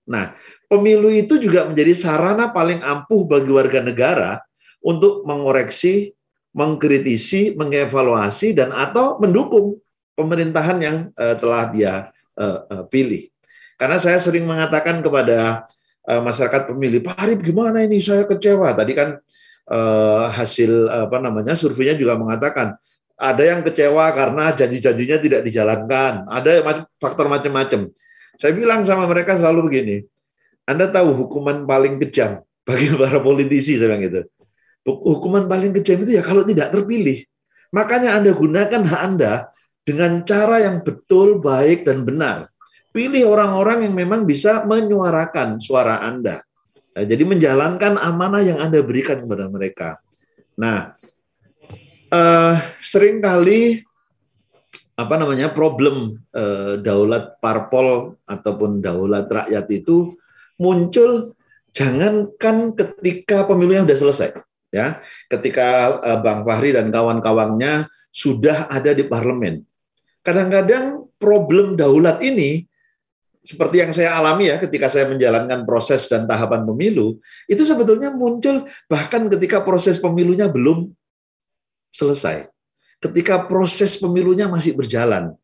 S4: Nah, pemilu itu juga menjadi sarana paling ampuh bagi warga negara untuk mengoreksi, mengkritisi, mengevaluasi, dan atau mendukung pemerintahan yang telah dia pilih. Karena saya sering mengatakan kepada masyarakat pemilih, Pak Arif gimana ini, saya kecewa. Tadi kan hasil surveinya juga mengatakan ada yang kecewa karena janji-janjinya tidak dijalankan, ada faktor macam-macam. Saya bilang sama mereka selalu begini, Anda tahu hukuman paling kejam bagi para politisi, saya bilang gitu. Hukuman paling kejam itu ya kalau tidak terpilih. Makanya Anda gunakan hak Anda dengan cara yang betul, baik, dan benar. Pilih orang-orang yang memang bisa menyuarakan suara Anda. Nah, jadi menjalankan amanah yang Anda berikan kepada mereka. Nah, seringkali problem daulat parpol ataupun daulat rakyat itu muncul jangankan ketika pemilunya sudah selesai, ya, ketika Bang Fahri dan kawan-kawannya sudah ada di parlemen. Kadang-kadang problem daulat ini seperti yang saya alami ya ketika saya menjalankan proses dan tahapan pemilu, itu sebetulnya muncul bahkan ketika proses pemilunya belum selesai. Ketika proses pemilunya masih berjalan,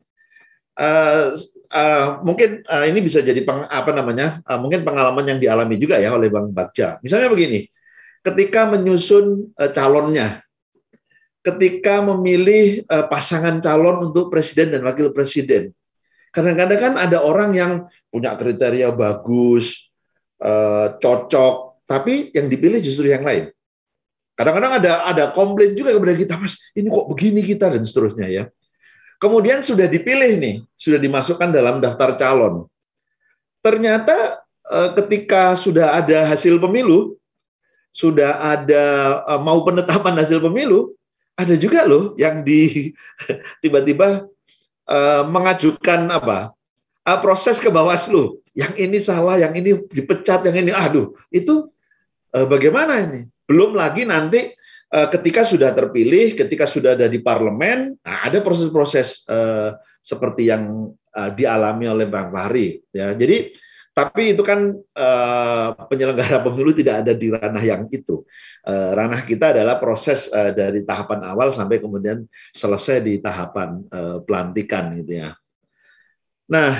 S4: mungkin ini bisa jadi mungkin pengalaman yang dialami juga ya oleh Bang Bagja. Misalnya begini, ketika menyusun calonnya, ketika memilih pasangan calon untuk presiden dan wakil presiden, kadang-kadang kan ada orang yang punya kriteria bagus, cocok, tapi yang dipilih justru yang lain. Kadang-kadang ada komplain juga kepada kita, Mas, ini kok begini kita, dan seterusnya ya. Kemudian sudah dipilih nih, sudah dimasukkan dalam daftar calon. Ternyata ketika sudah ada hasil pemilu, sudah ada mau penetapan hasil pemilu, ada juga loh yang tiba-tiba mengajukan proses ke Bawaslu. Yang ini salah, yang ini dipecat, yang ini itu bagaimana ini? Belum lagi nanti ketika sudah terpilih, ketika sudah ada di parlemen, ada proses-proses seperti yang dialami oleh Bang Fahri. Ya, jadi tapi itu kan penyelenggara pemilu tidak ada di ranah yang itu. Ranah kita adalah proses dari tahapan awal sampai kemudian selesai di tahapan pelantikan gitu ya. Nah,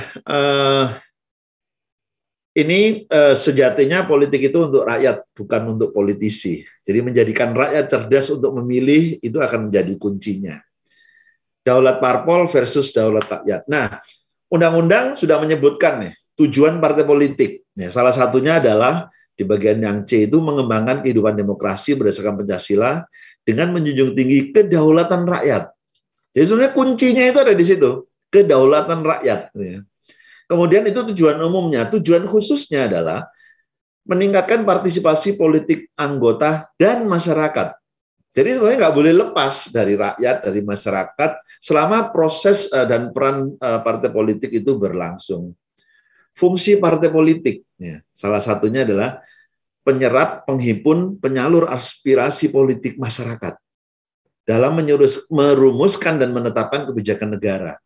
S4: ini sejatinya politik itu untuk rakyat, bukan untuk politisi. Jadi menjadikan rakyat cerdas untuk memilih itu akan menjadi kuncinya. Daulat parpol versus daulat rakyat. Nah, undang-undang sudah menyebutkan nih tujuan partai politik. Ya, salah satunya adalah di bagian yang C itu mengembangkan kehidupan demokrasi berdasarkan Pancasila dengan menjunjung tinggi kedaulatan rakyat. Jadi sebenarnya kuncinya itu ada di situ, kedaulatan rakyat. Ya. Kemudian itu tujuan umumnya, tujuan khususnya adalah meningkatkan partisipasi politik anggota dan masyarakat. Jadi sebenarnya nggak boleh lepas dari rakyat, dari masyarakat selama proses dan peran partai politik itu berlangsung. Fungsi partai politik, ya, salah satunya adalah penyerap, penghimpun, penyalur aspirasi politik masyarakat dalam merumuskan dan menetapkan kebijakan negara.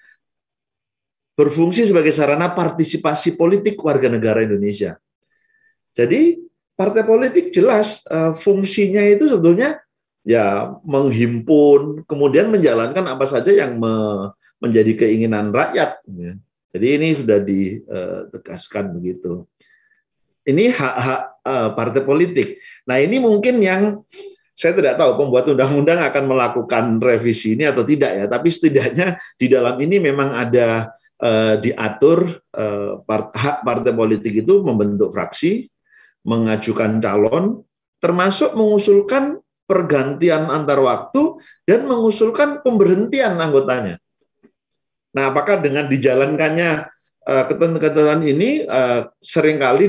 S4: Berfungsi sebagai sarana partisipasi politik warga negara Indonesia. Jadi partai politik jelas fungsinya itu sebetulnya ya menghimpun, kemudian menjalankan apa saja yang menjadi keinginan rakyat. Ya. Jadi ini sudah ditegaskan begitu. Ini hak-hak partai politik. Nah ini mungkin yang saya tidak tahu pembuat undang-undang akan melakukan revisi ini atau tidak ya. Tapi setidaknya di dalam ini memang ada diatur hak partai politik itu membentuk fraksi, mengajukan calon, termasuk mengusulkan pergantian antar waktu dan mengusulkan pemberhentian anggotanya. Nah, apakah dengan dijalankannya ketentuan ini seringkali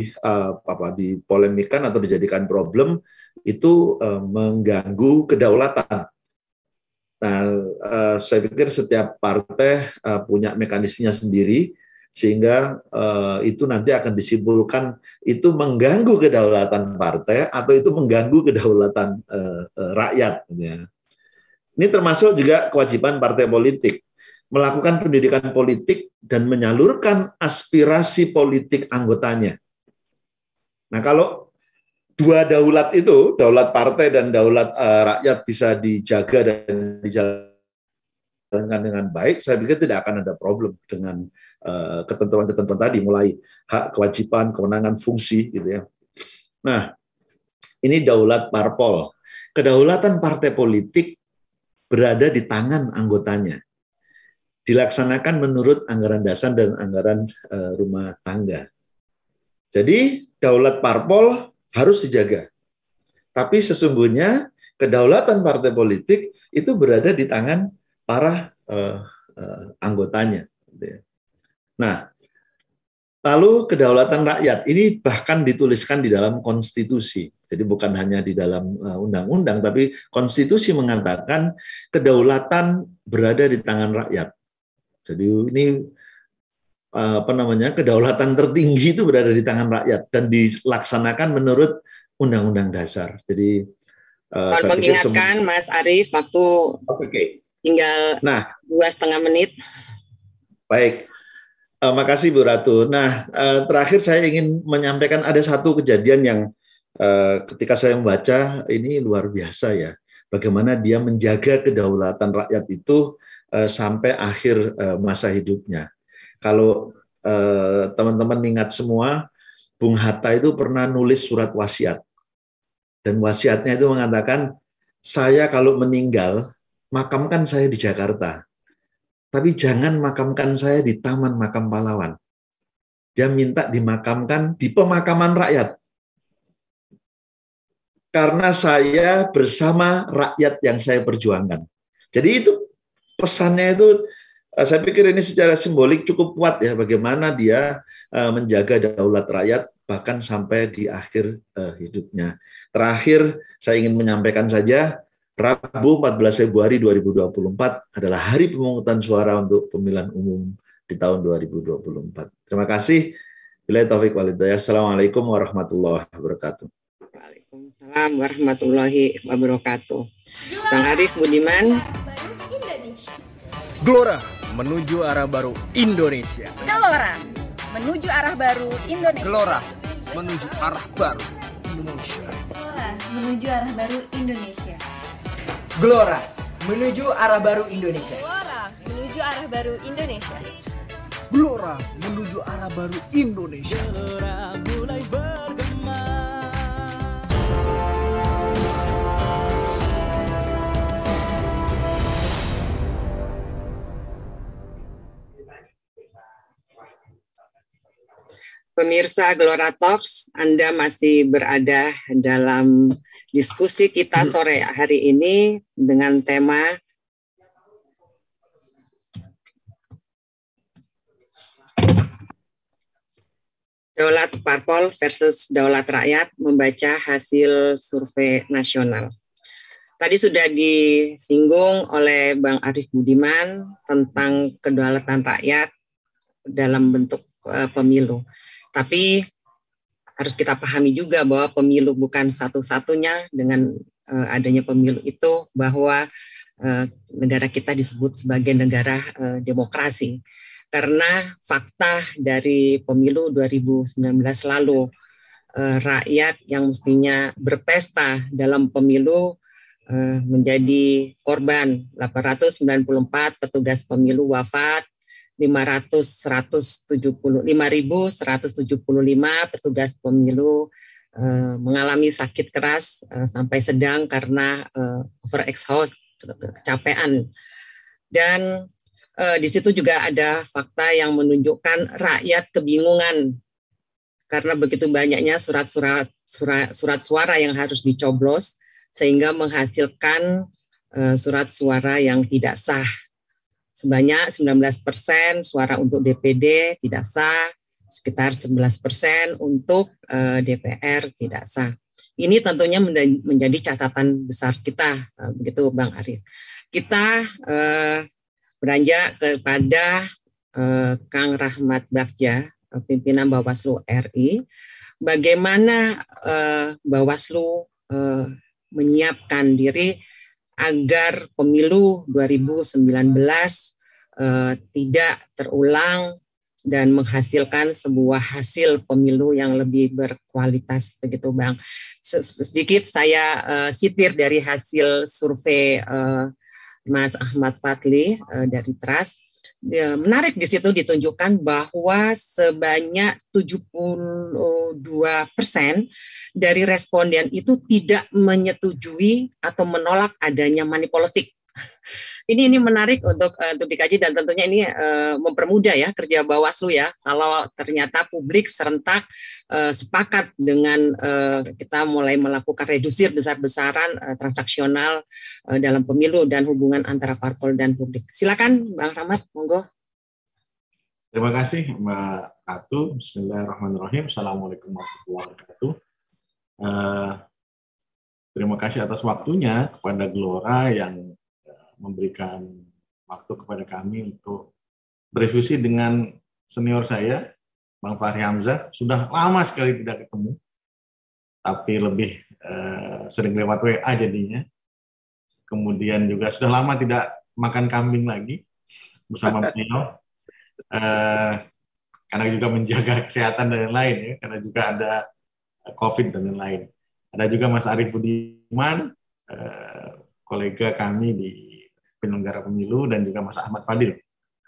S4: dipolemikan atau dijadikan problem itu mengganggu kedaulatan. Nah, saya pikir setiap partai punya mekanismenya sendiri, sehingga itu nanti akan disimpulkan itu mengganggu kedaulatan partai atau itu mengganggu kedaulatan rakyat. Ya. Ini termasuk juga kewajiban partai politik. melakukan pendidikan politik dan menyalurkan aspirasi politik anggotanya. Nah, kalau dua daulat itu, daulat partai dan daulat rakyat bisa dijaga dan dijalankan dengan baik, saya pikir tidak akan ada problem dengan ketentuan-ketentuan tadi, mulai hak, kewajiban, kewenangan, fungsi, gitu ya. Nah, ini daulat parpol. Kedaulatan partai politik berada di tangan anggotanya. Dilaksanakan menurut anggaran dasar dan anggaran rumah tangga. Jadi daulat parpol harus dijaga. Tapi sesungguhnya kedaulatan partai politik itu berada di tangan para anggotanya. Nah, lalu kedaulatan rakyat ini bahkan dituliskan di dalam konstitusi. Jadi bukan hanya di dalam undang-undang, tapi konstitusi mengatakan kedaulatan berada di tangan rakyat. Jadi ini kedaulatan tertinggi itu berada di tangan rakyat dan dilaksanakan menurut Undang-Undang Dasar. Jadi
S3: saya mengingatkan Mas Arief, waktu tinggal 2,5 menit.
S4: Baik, makasih Bu Ratu. Nah, terakhir saya ingin menyampaikan ada satu kejadian yang ketika saya membaca ini luar biasa ya. Bagaimana dia menjaga kedaulatan rakyat itu sampai akhir masa hidupnya. Kalau teman-teman ingat semua, Bung Hatta itu pernah nulis surat wasiat. Dan wasiatnya itu mengatakan, saya kalau meninggal, makamkan saya di Jakarta. Tapi jangan makamkan saya di Taman Makam Pahlawan. Dia minta dimakamkan di pemakaman rakyat. Karena saya bersama rakyat yang saya perjuangkan. Jadi itu pesannya itu, saya pikir ini secara simbolik cukup kuat ya, bagaimana dia menjaga daulat rakyat bahkan sampai di akhir hidupnya. Terakhir, saya ingin menyampaikan saja, Rabu 14 Februari 2024 adalah hari pemungutan suara untuk pemilihan umum di tahun 2024. Terima kasih. Billahi taufiq wal hidayah. Assalamualaikum warahmatullahi wabarakatuh.
S3: Waalaikumsalam warahmatullahi wabarakatuh. Bang Arief Budiman.
S8: Gelora menuju arah baru Indonesia.
S9: Gelora menuju arah baru Indonesia.
S8: Gelora menuju arah baru Indonesia.
S9: Gelora menuju arah baru Indonesia.
S8: Gelora menuju arah baru Indonesia.
S9: Gelora menuju arah baru Indonesia.
S8: Gelora menuju arah baru Indonesia. Gelora mulai bergema.
S3: Pemirsa Gelora Talks, Anda masih berada dalam diskusi kita sore hari ini dengan tema Daulat Parpol versus Daulat Rakyat, membaca hasil survei nasional. Tadi sudah disinggung oleh Bang Arief Budiman tentang kedaulatan rakyat dalam bentuk pemilu. Tapi harus kita pahami juga bahwa pemilu bukan satu-satunya. Dengan adanya pemilu itu bahwa negara kita disebut sebagai negara demokrasi. Karena fakta dari pemilu 2019 lalu, rakyat yang mestinya berpesta dalam pemilu menjadi korban. 894 petugas pemilu wafat, 5.175 petugas pemilu mengalami sakit keras sampai sedang karena overexhaust, kecapean. Dan di situ juga ada fakta yang menunjukkan rakyat kebingungan karena begitu banyaknya surat suara yang harus dicoblos sehingga menghasilkan surat suara yang tidak sah. Sebanyak 19% suara untuk DPD tidak sah, sekitar 11% untuk DPR tidak sah. Ini tentunya menjadi catatan besar kita, begitu Bang Arief. Kita beranjak kepada Kang Rahmat Bagja, pimpinan Bawaslu RI, bagaimana Bawaslu menyiapkan diri agar pemilu 2019 tidak terulang dan menghasilkan sebuah hasil pemilu yang lebih berkualitas, begitu Bang. Sedikit saya sitir dari hasil survei Mas Ahmad Fadli dari Trust. Menarik di situ ditunjukkan bahwa sebanyak 72% dari responden itu tidak menyetujui atau menolak adanya money politik. Ini menarik untuk dikaji, dan tentunya ini mempermudah ya kerja Bawaslu ya. Kalau ternyata publik serentak sepakat dengan kita mulai melakukan redusir besar-besaran transaksional dalam pemilu dan hubungan antara parpol dan publik. Silakan Bang Rahmat, monggo.
S5: Terima kasih Mbak Ratu. Bismillahirrahmanirrahim. Assalamualaikum warahmatullahi wabarakatuh. Terima kasih atas waktunya kepada Gelora yang memberikan waktu kepada kami untuk berdiskusi dengan senior saya, Bang Fahri Hamzah. Sudah lama sekali tidak ketemu, tapi lebih sering lewat WA jadinya. Kemudian juga sudah lama tidak makan kambing lagi bersama beliau, karena juga menjaga kesehatan dan lain-lain ya, karena juga ada COVID dan lain-lain. Ada juga Mas Arief Budiman, kolega kami di penyelenggara pemilu, dan juga Mas Ahmad Fadil.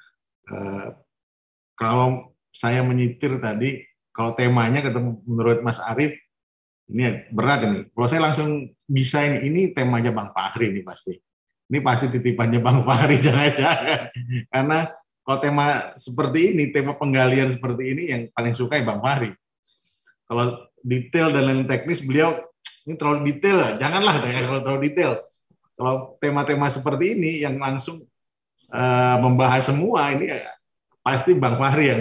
S5: Kalau saya menyitir tadi, kalau temanya ketemu menurut Mas Arief, ini berat ini. Kalau saya langsung bisa ini temanya Bang Fahri ini pasti. Ini pasti titipannya Bang Fahri, jangan-jangan. Karena kalau tema seperti ini, tema penggalian seperti ini yang paling suka ya Bang Fahri. Kalau detail dan lain teknis, beliau ini terlalu detail, janganlah kalau terlalu detail. Kalau tema-tema seperti ini yang langsung membahas semua ini pasti Bang Fahri yang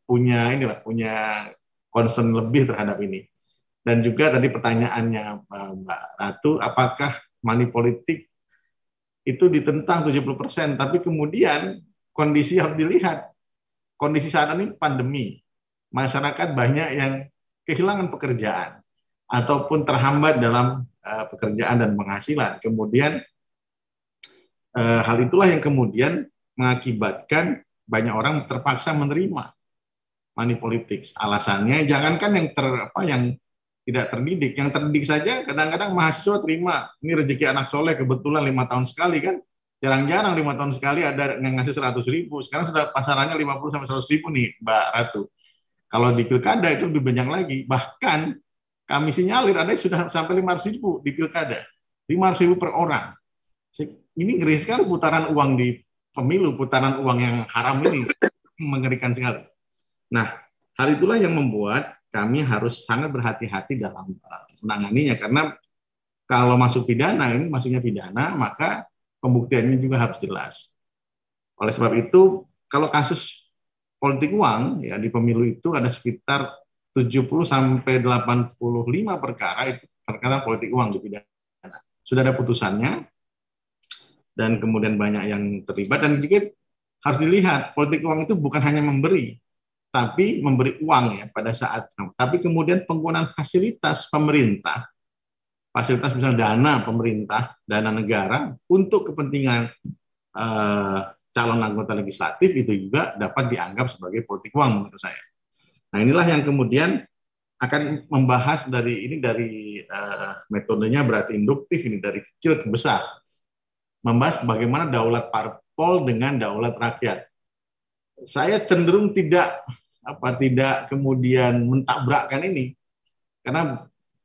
S5: punya concern lebih terhadap ini. Dan juga tadi pertanyaannya Mbak Ratu, apakah money politik itu ditentang 70%, tapi kemudian kondisi harus dilihat. Kondisi saat ini pandemi, masyarakat banyak yang kehilangan pekerjaan ataupun terhambat dalam pekerjaan dan penghasilan. Kemudian hal itulah yang kemudian mengakibatkan banyak orang terpaksa menerima money politics. Alasannya jangankan yang tidak terdidik, yang terdidik saja kadang-kadang mahasiswa terima, ini rezeki anak soleh kebetulan 5 tahun sekali kan, jarang-jarang 5 tahun sekali ada yang ngasih 100.000, sekarang sudah pasarannya 50-100.000 nih Mbak Ratu. Kalau di pilkada itu lebih banyak lagi, bahkan kami sinyalir ada yang sudah sampai 500.000 di pilkada, 500.000 per orang. Ini ngeri sekali putaran uang di pemilu, putaran uang yang haram ini mengerikan sekali. Nah, hal itulah yang membuat kami harus sangat berhati-hati dalam menanganinya, karena kalau masuk pidana, ini masuknya pidana, maka pembuktiannya juga harus jelas. Oleh sebab itu, kalau kasus politik uang ya di pemilu itu ada sekitar 70-85 perkara itu perkara politik uang di pidana. Sudah ada putusannya, dan kemudian banyak yang terlibat, dan juga harus dilihat politik uang itu bukan hanya memberi, tapi memberi uang ya pada saat, tapi kemudian penggunaan fasilitas pemerintah, fasilitas misalnya dana pemerintah, dana negara untuk kepentingan calon anggota legislatif itu juga dapat dianggap sebagai politik uang menurut saya. Nah inilah yang kemudian akan membahas dari metodenya berarti induktif ini dari kecil ke besar. Membahas bagaimana daulat parpol dengan daulat rakyat. Saya cenderung tidak kemudian mentabrakkan ini, karena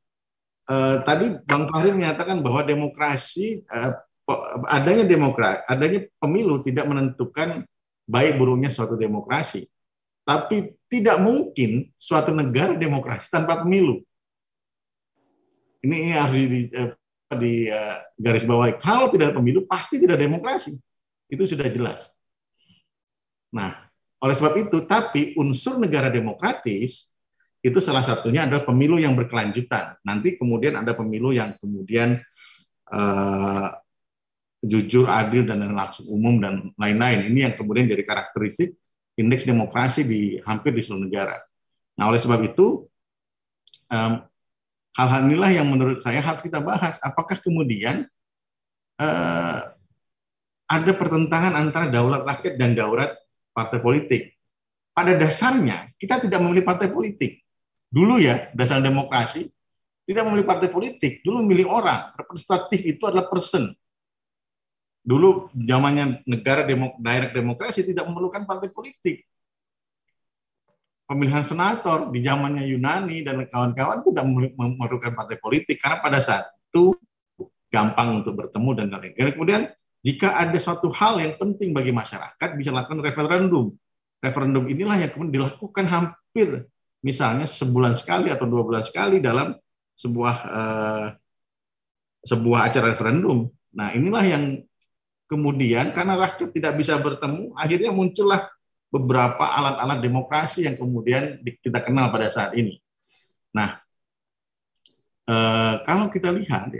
S5: tadi Bang Fahri menyatakan bahwa demokrasi, adanya pemilu tidak menentukan baik buruknya suatu demokrasi, tapi tidak mungkin suatu negara demokrasi tanpa pemilu. Ini harus di garis bawahi. Kalau tidak ada pemilu, pasti tidak demokrasi. Itu sudah jelas. Nah, oleh sebab itu, tapi unsur negara demokratis itu salah satunya adalah pemilu yang berkelanjutan. Nanti kemudian ada pemilu yang kemudian jujur, adil, dan langsung umum, dan lain-lain. Ini yang kemudian jadi karakteristik indeks demokrasi hampir di seluruh negara. Nah, oleh sebab itu, hal-hal inilah yang menurut saya harus kita bahas. Apakah kemudian ada pertentangan antara daulat rakyat dan daulat partai politik. Pada dasarnya, kita tidak memilih partai politik. Dulu ya, dasar demokrasi, tidak memilih partai politik. Dulu memilih orang. Representatif itu adalah person. Dulu zamannya negara direct demokrasi tidak memerlukan partai politik. Pemilihan senator di zamannya Yunani dan kawan-kawan tidak memerlukan partai politik, karena pada saat itu gampang untuk bertemu dan lain-lain. Kemudian jika ada suatu hal yang penting bagi masyarakat, bisa lakukan referendum. Referendum inilah yang kemudian dilakukan hampir misalnya sebulan sekali atau 2 bulan sekali dalam sebuah acara referendum. Nah, inilah yang kemudian karena rakyat tidak bisa bertemu, akhirnya muncullah beberapa alat-alat demokrasi yang kemudian kita kenal pada saat ini. Nah, kalau kita lihat,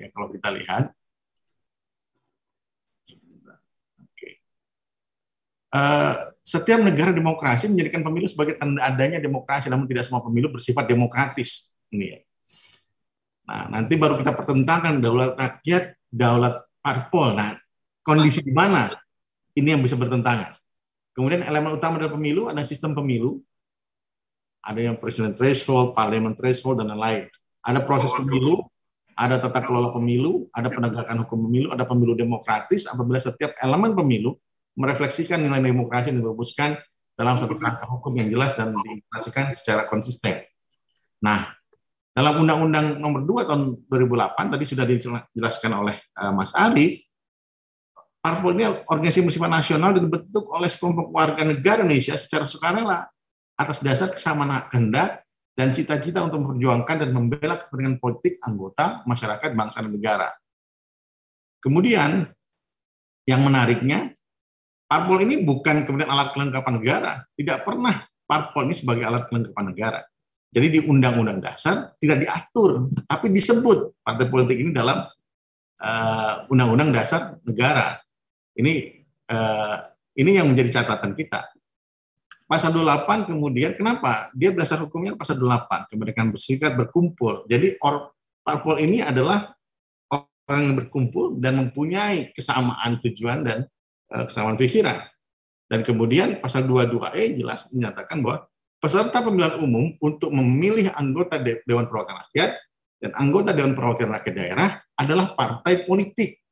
S5: setiap negara demokrasi menjadikan pemilu sebagai tanda adanya demokrasi, namun tidak semua pemilu bersifat demokratis. Ini ya. Nah, nanti baru kita pertentangkan daulat rakyat, daulat parpol. Nah, kondisi di mana ini yang bisa bertentangan. Kemudian elemen utama dari pemilu ada sistem pemilu, ada yang president threshold, parliament threshold, dan lain-lain. Ada proses pemilu, ada tata kelola pemilu, ada penegakan hukum pemilu, ada pemilu demokratis apabila setiap elemen pemilu merefleksikan nilai demokrasi yang dirumuskan dalam satu kerangka hukum yang jelas dan diimplementasikan secara konsisten. Nah, dalam Undang-Undang Nomor 2 tahun 2008 tadi sudah dijelaskan oleh Mas Arief, parpol ini organisasi bersifat nasional dan dibentuk oleh sekelompok warga negara Indonesia secara sukarela atas dasar kesamaan kehendak dan cita-cita untuk memperjuangkan dan membela kepentingan politik anggota masyarakat bangsa dan negara. Kemudian yang menariknya, parpol ini bukan kemudian alat kelengkapan negara. Tidak pernah parpol ini sebagai alat kelengkapan negara. Jadi di Undang-Undang Dasar tidak diatur, tapi disebut partai politik ini dalam Undang-Undang Dasar Negara. Ini yang menjadi catatan kita. Pasal 28 kemudian kenapa? Dia berdasar hukumnya pasal 28, kemerdekaan berserikat, berkumpul. Jadi parpol ini adalah orang yang berkumpul dan mempunyai kesamaan tujuan dan kesamaan pikiran. Dan kemudian pasal 22E jelas menyatakan bahwa peserta pemilihan umum untuk memilih anggota Dewan Perwakilan Rakyat dan anggota Dewan Perwakilan Rakyat Daerah adalah partai politik.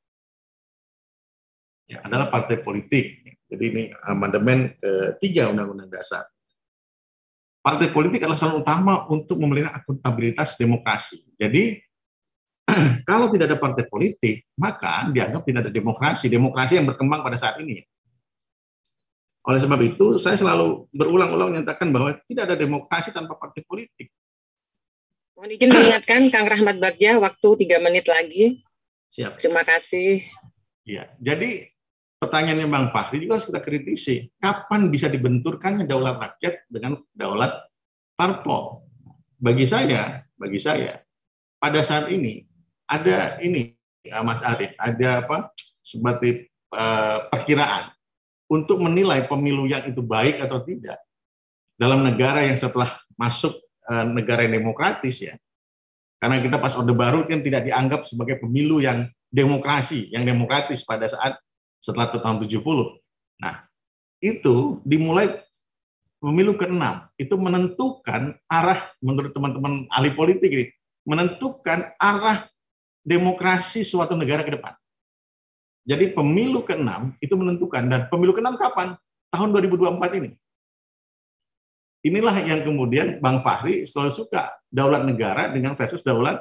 S5: Ya, adalah partai politik. Jadi ini amandemen ketiga Undang-Undang Dasar. Partai politik adalah salah utama untuk memelihara akuntabilitas demokrasi. Jadi kalau tidak ada partai politik, maka dianggap tidak ada demokrasi. Demokrasi yang berkembang pada saat ini. Oleh sebab itu, saya selalu berulang-ulang menyatakan bahwa tidak ada demokrasi tanpa partai politik.
S3: Mohon izin mengingatkan Kang Rahmat Bagja, waktu 3 menit lagi.
S5: Siap.
S3: Terima kasih.
S5: Ya, jadi pertanyaannya Bang Fahri juga harus kita kritisi. Kapan bisa dibenturkannya daulat rakyat dengan daulat parpol? Bagi saya, pada saat ini ada ini, Mas Arief, ada seperti perkiraan untuk menilai pemilu yang itu baik atau tidak dalam negara yang setelah masuk negara yang demokratis ya. Karena kita pas Orde Baru kan tidak dianggap sebagai pemilu yang demokratis pada saat setelah tahun 70. Nah, itu dimulai pemilu ke-6, itu menentukan arah, menurut teman-teman ahli politik ini, menentukan arah demokrasi suatu negara ke depan. Jadi pemilu ke-6 itu menentukan, dan pemilu ke-6 kapan? Tahun 2024 ini. Inilah yang kemudian Bang Fahri selalu suka, daulat negara dengan versus daulat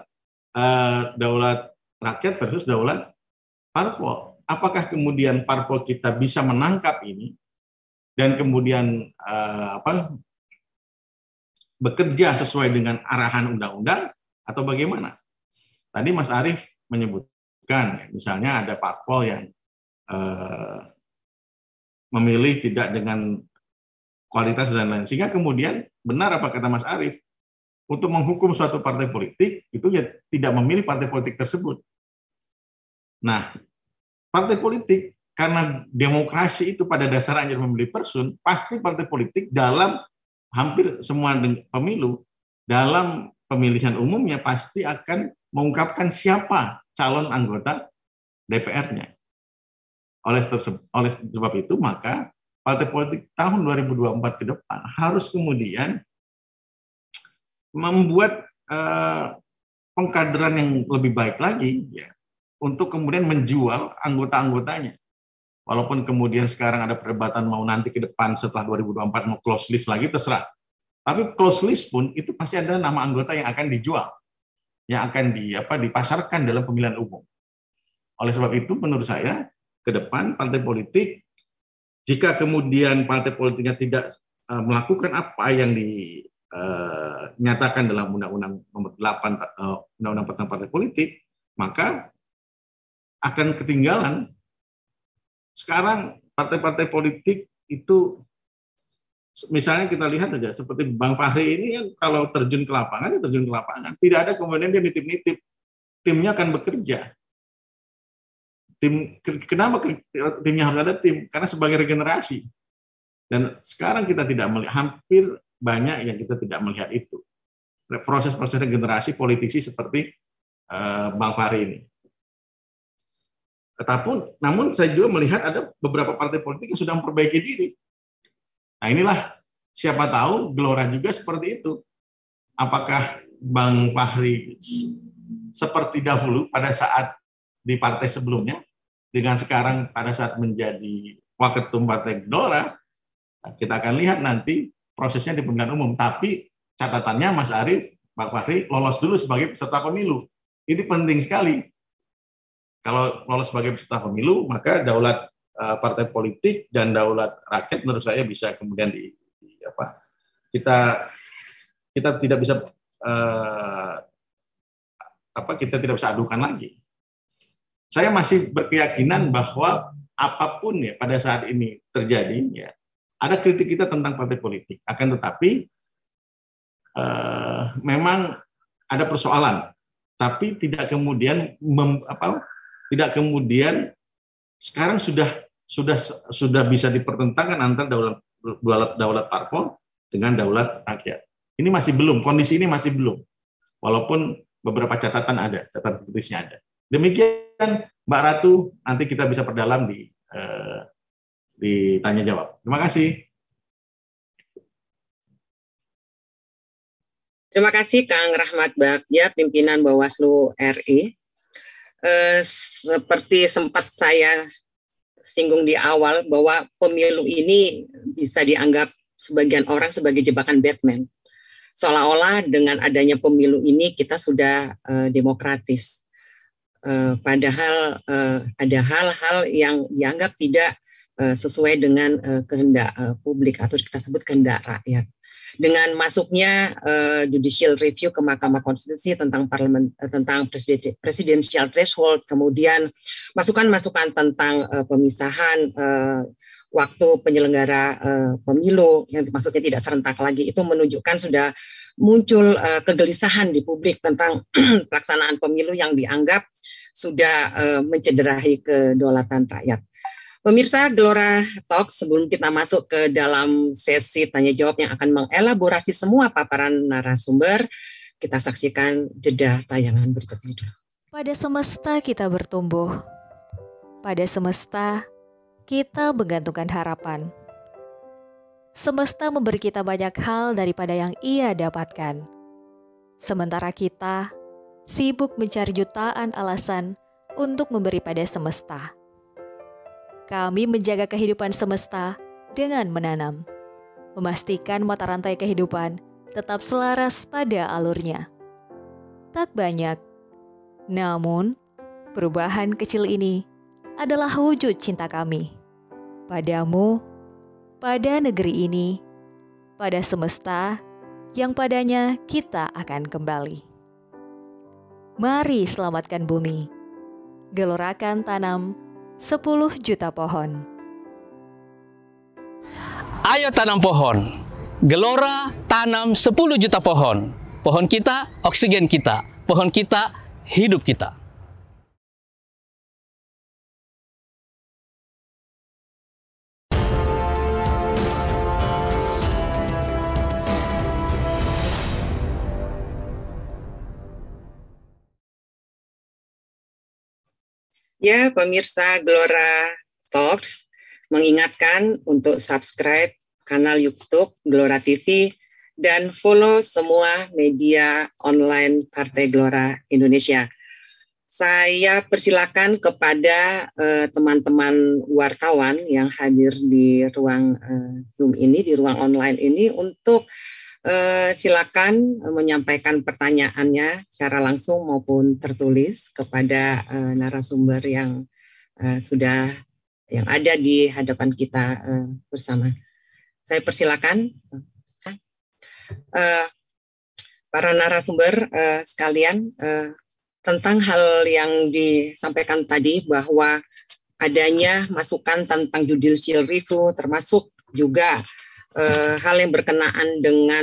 S5: rakyat versus daulat parpol. Apakah kemudian parpol kita bisa menangkap ini dan kemudian bekerja sesuai dengan arahan undang-undang atau bagaimana? Tadi Mas Arief menyebutkan, misalnya ada parpol yang memilih tidak dengan kualitas dan lain, sehingga kemudian benar apa kata Mas Arief, untuk menghukum suatu partai politik itu ya tidak memilih partai politik tersebut. Nah, partai politik karena demokrasi itu pada dasarnya memilih person, pasti partai politik dalam hampir semua pemilu, dalam pemilihan umumnya pasti akan mengungkapkan siapa calon anggota DPR-nya. Oleh sebab itu, maka partai politik tahun 2024 ke depan harus kemudian membuat pengkaderan yang lebih baik lagi, ya, untuk kemudian menjual anggota-anggotanya. Walaupun kemudian sekarang ada perdebatan mau nanti ke depan setelah 2024 mau close list lagi, terserah. Tapi close list pun itu pasti ada nama anggota yang akan dijual, yang akan dipasarkan dalam pemilihan umum. Oleh sebab itu, menurut saya, ke depan partai politik, jika kemudian partai politiknya tidak melakukan apa yang dinyatakan dalam Undang-Undang Nomor 8 Undang-Undang tentang Partai Politik, maka akan ketinggalan. Sekarang partai-partai politik itu, misalnya kita lihat saja seperti Bang Fahri ini kan, kalau terjun ke lapangan, ya terjun ke lapangan. Tidak ada kemudian dia nitip-nitip, timnya akan bekerja. Kenapa timnya harus ada tim? Karena sebagai regenerasi. Dan sekarang kita tidak melihat, hampir banyak yang kita tidak melihat itu. Proses-proses regenerasi politisi seperti Bang Fahri ini. Namun saya juga melihat ada beberapa partai politik yang sudah memperbaiki diri. Nah inilah, siapa tahu Gelora juga seperti itu. Apakah Bang Fahri seperti dahulu pada saat di partai sebelumnya, dengan sekarang pada saat menjadi waketum partai Gelora, kita akan lihat nanti prosesnya di pemilihan umum. Tapi catatannya Mas Arief, Bang Fahri lolos dulu sebagai peserta pemilu. Ini penting sekali. Kalau lolos sebagai peserta pemilu, maka daulat partai politik dan daulat rakyat menurut saya bisa kemudian kita tidak bisa kita tidak bisa adukan lagi. Saya masih berkeyakinan bahwa apapun ya pada saat ini terjadi, ya ada kritik kita tentang partai politik. Akan tetapi memang ada persoalan, tapi tidak kemudian sekarang sudah bisa dipertentangkan antara daulat parpol dengan daulat rakyat. Ini masih belum, kondisi ini masih belum. Walaupun beberapa catatan tulisnya ada. Demikian Mbak Ratu, nanti kita bisa perdalam di tanya jawab. Terima kasih.
S3: Terima kasih Kang Rahmat Bagja, pimpinan Bawaslu RI. Seperti sempat saya singgung di awal bahwa pemilu ini bisa dianggap sebagian orang sebagai jebakan Batman. Seolah-olah dengan adanya pemilu ini kita sudah demokratis. Padahal ada hal-hal yang dianggap tidak sesuai dengan kehendak publik atau kita sebut kehendak rakyat. Dengan masuknya judicial review ke Mahkamah Konstitusi tentang presidential threshold, kemudian masukan-masukan tentang pemisahan waktu penyelenggara pemilu yang maksudnya tidak serentak lagi, itu menunjukkan sudah muncul kegelisahan di publik tentang pelaksanaan pemilu yang dianggap sudah mencederai kedaulatan rakyat. Pemirsa Gelora Talks, sebelum kita masuk ke dalam sesi tanya jawab yang akan mengelaborasi semua paparan narasumber, kita saksikan jeda tayangan berikut ini dulu.
S6: Pada semesta kita bertumbuh. Pada semesta kita menggantungkan harapan. Semesta memberi kita banyak hal daripada yang ia dapatkan. Sementara kita sibuk mencari jutaan alasan untuk memberi pada semesta. Kami menjaga kehidupan semesta dengan menanam, memastikan mata rantai kehidupan tetap selaras pada alurnya. Tak banyak, namun perubahan kecil ini adalah wujud cinta kami padamu, pada negeri ini, pada semesta yang padanya kita akan kembali. Mari selamatkan bumi, gelorakan tanam 10 juta pohon.
S2: Ayo tanam pohon. Gelora tanam 10 juta pohon. Pohon kita, oksigen kita. Pohon kita, hidup kita.
S3: Ya, pemirsa Gelora Talks, mengingatkan untuk subscribe kanal YouTube Gelora TV dan follow semua media online Partai Gelora Indonesia. Saya persilakan kepada teman-teman wartawan yang hadir di ruang Zoom ini, di ruang online ini, untuk silakan menyampaikan pertanyaannya secara langsung maupun tertulis kepada narasumber yang yang ada di hadapan kita bersama. Saya persilakan para narasumber sekalian tentang hal yang disampaikan tadi, bahwa adanya masukan tentang judicial review, termasuk juga hal yang berkenaan dengan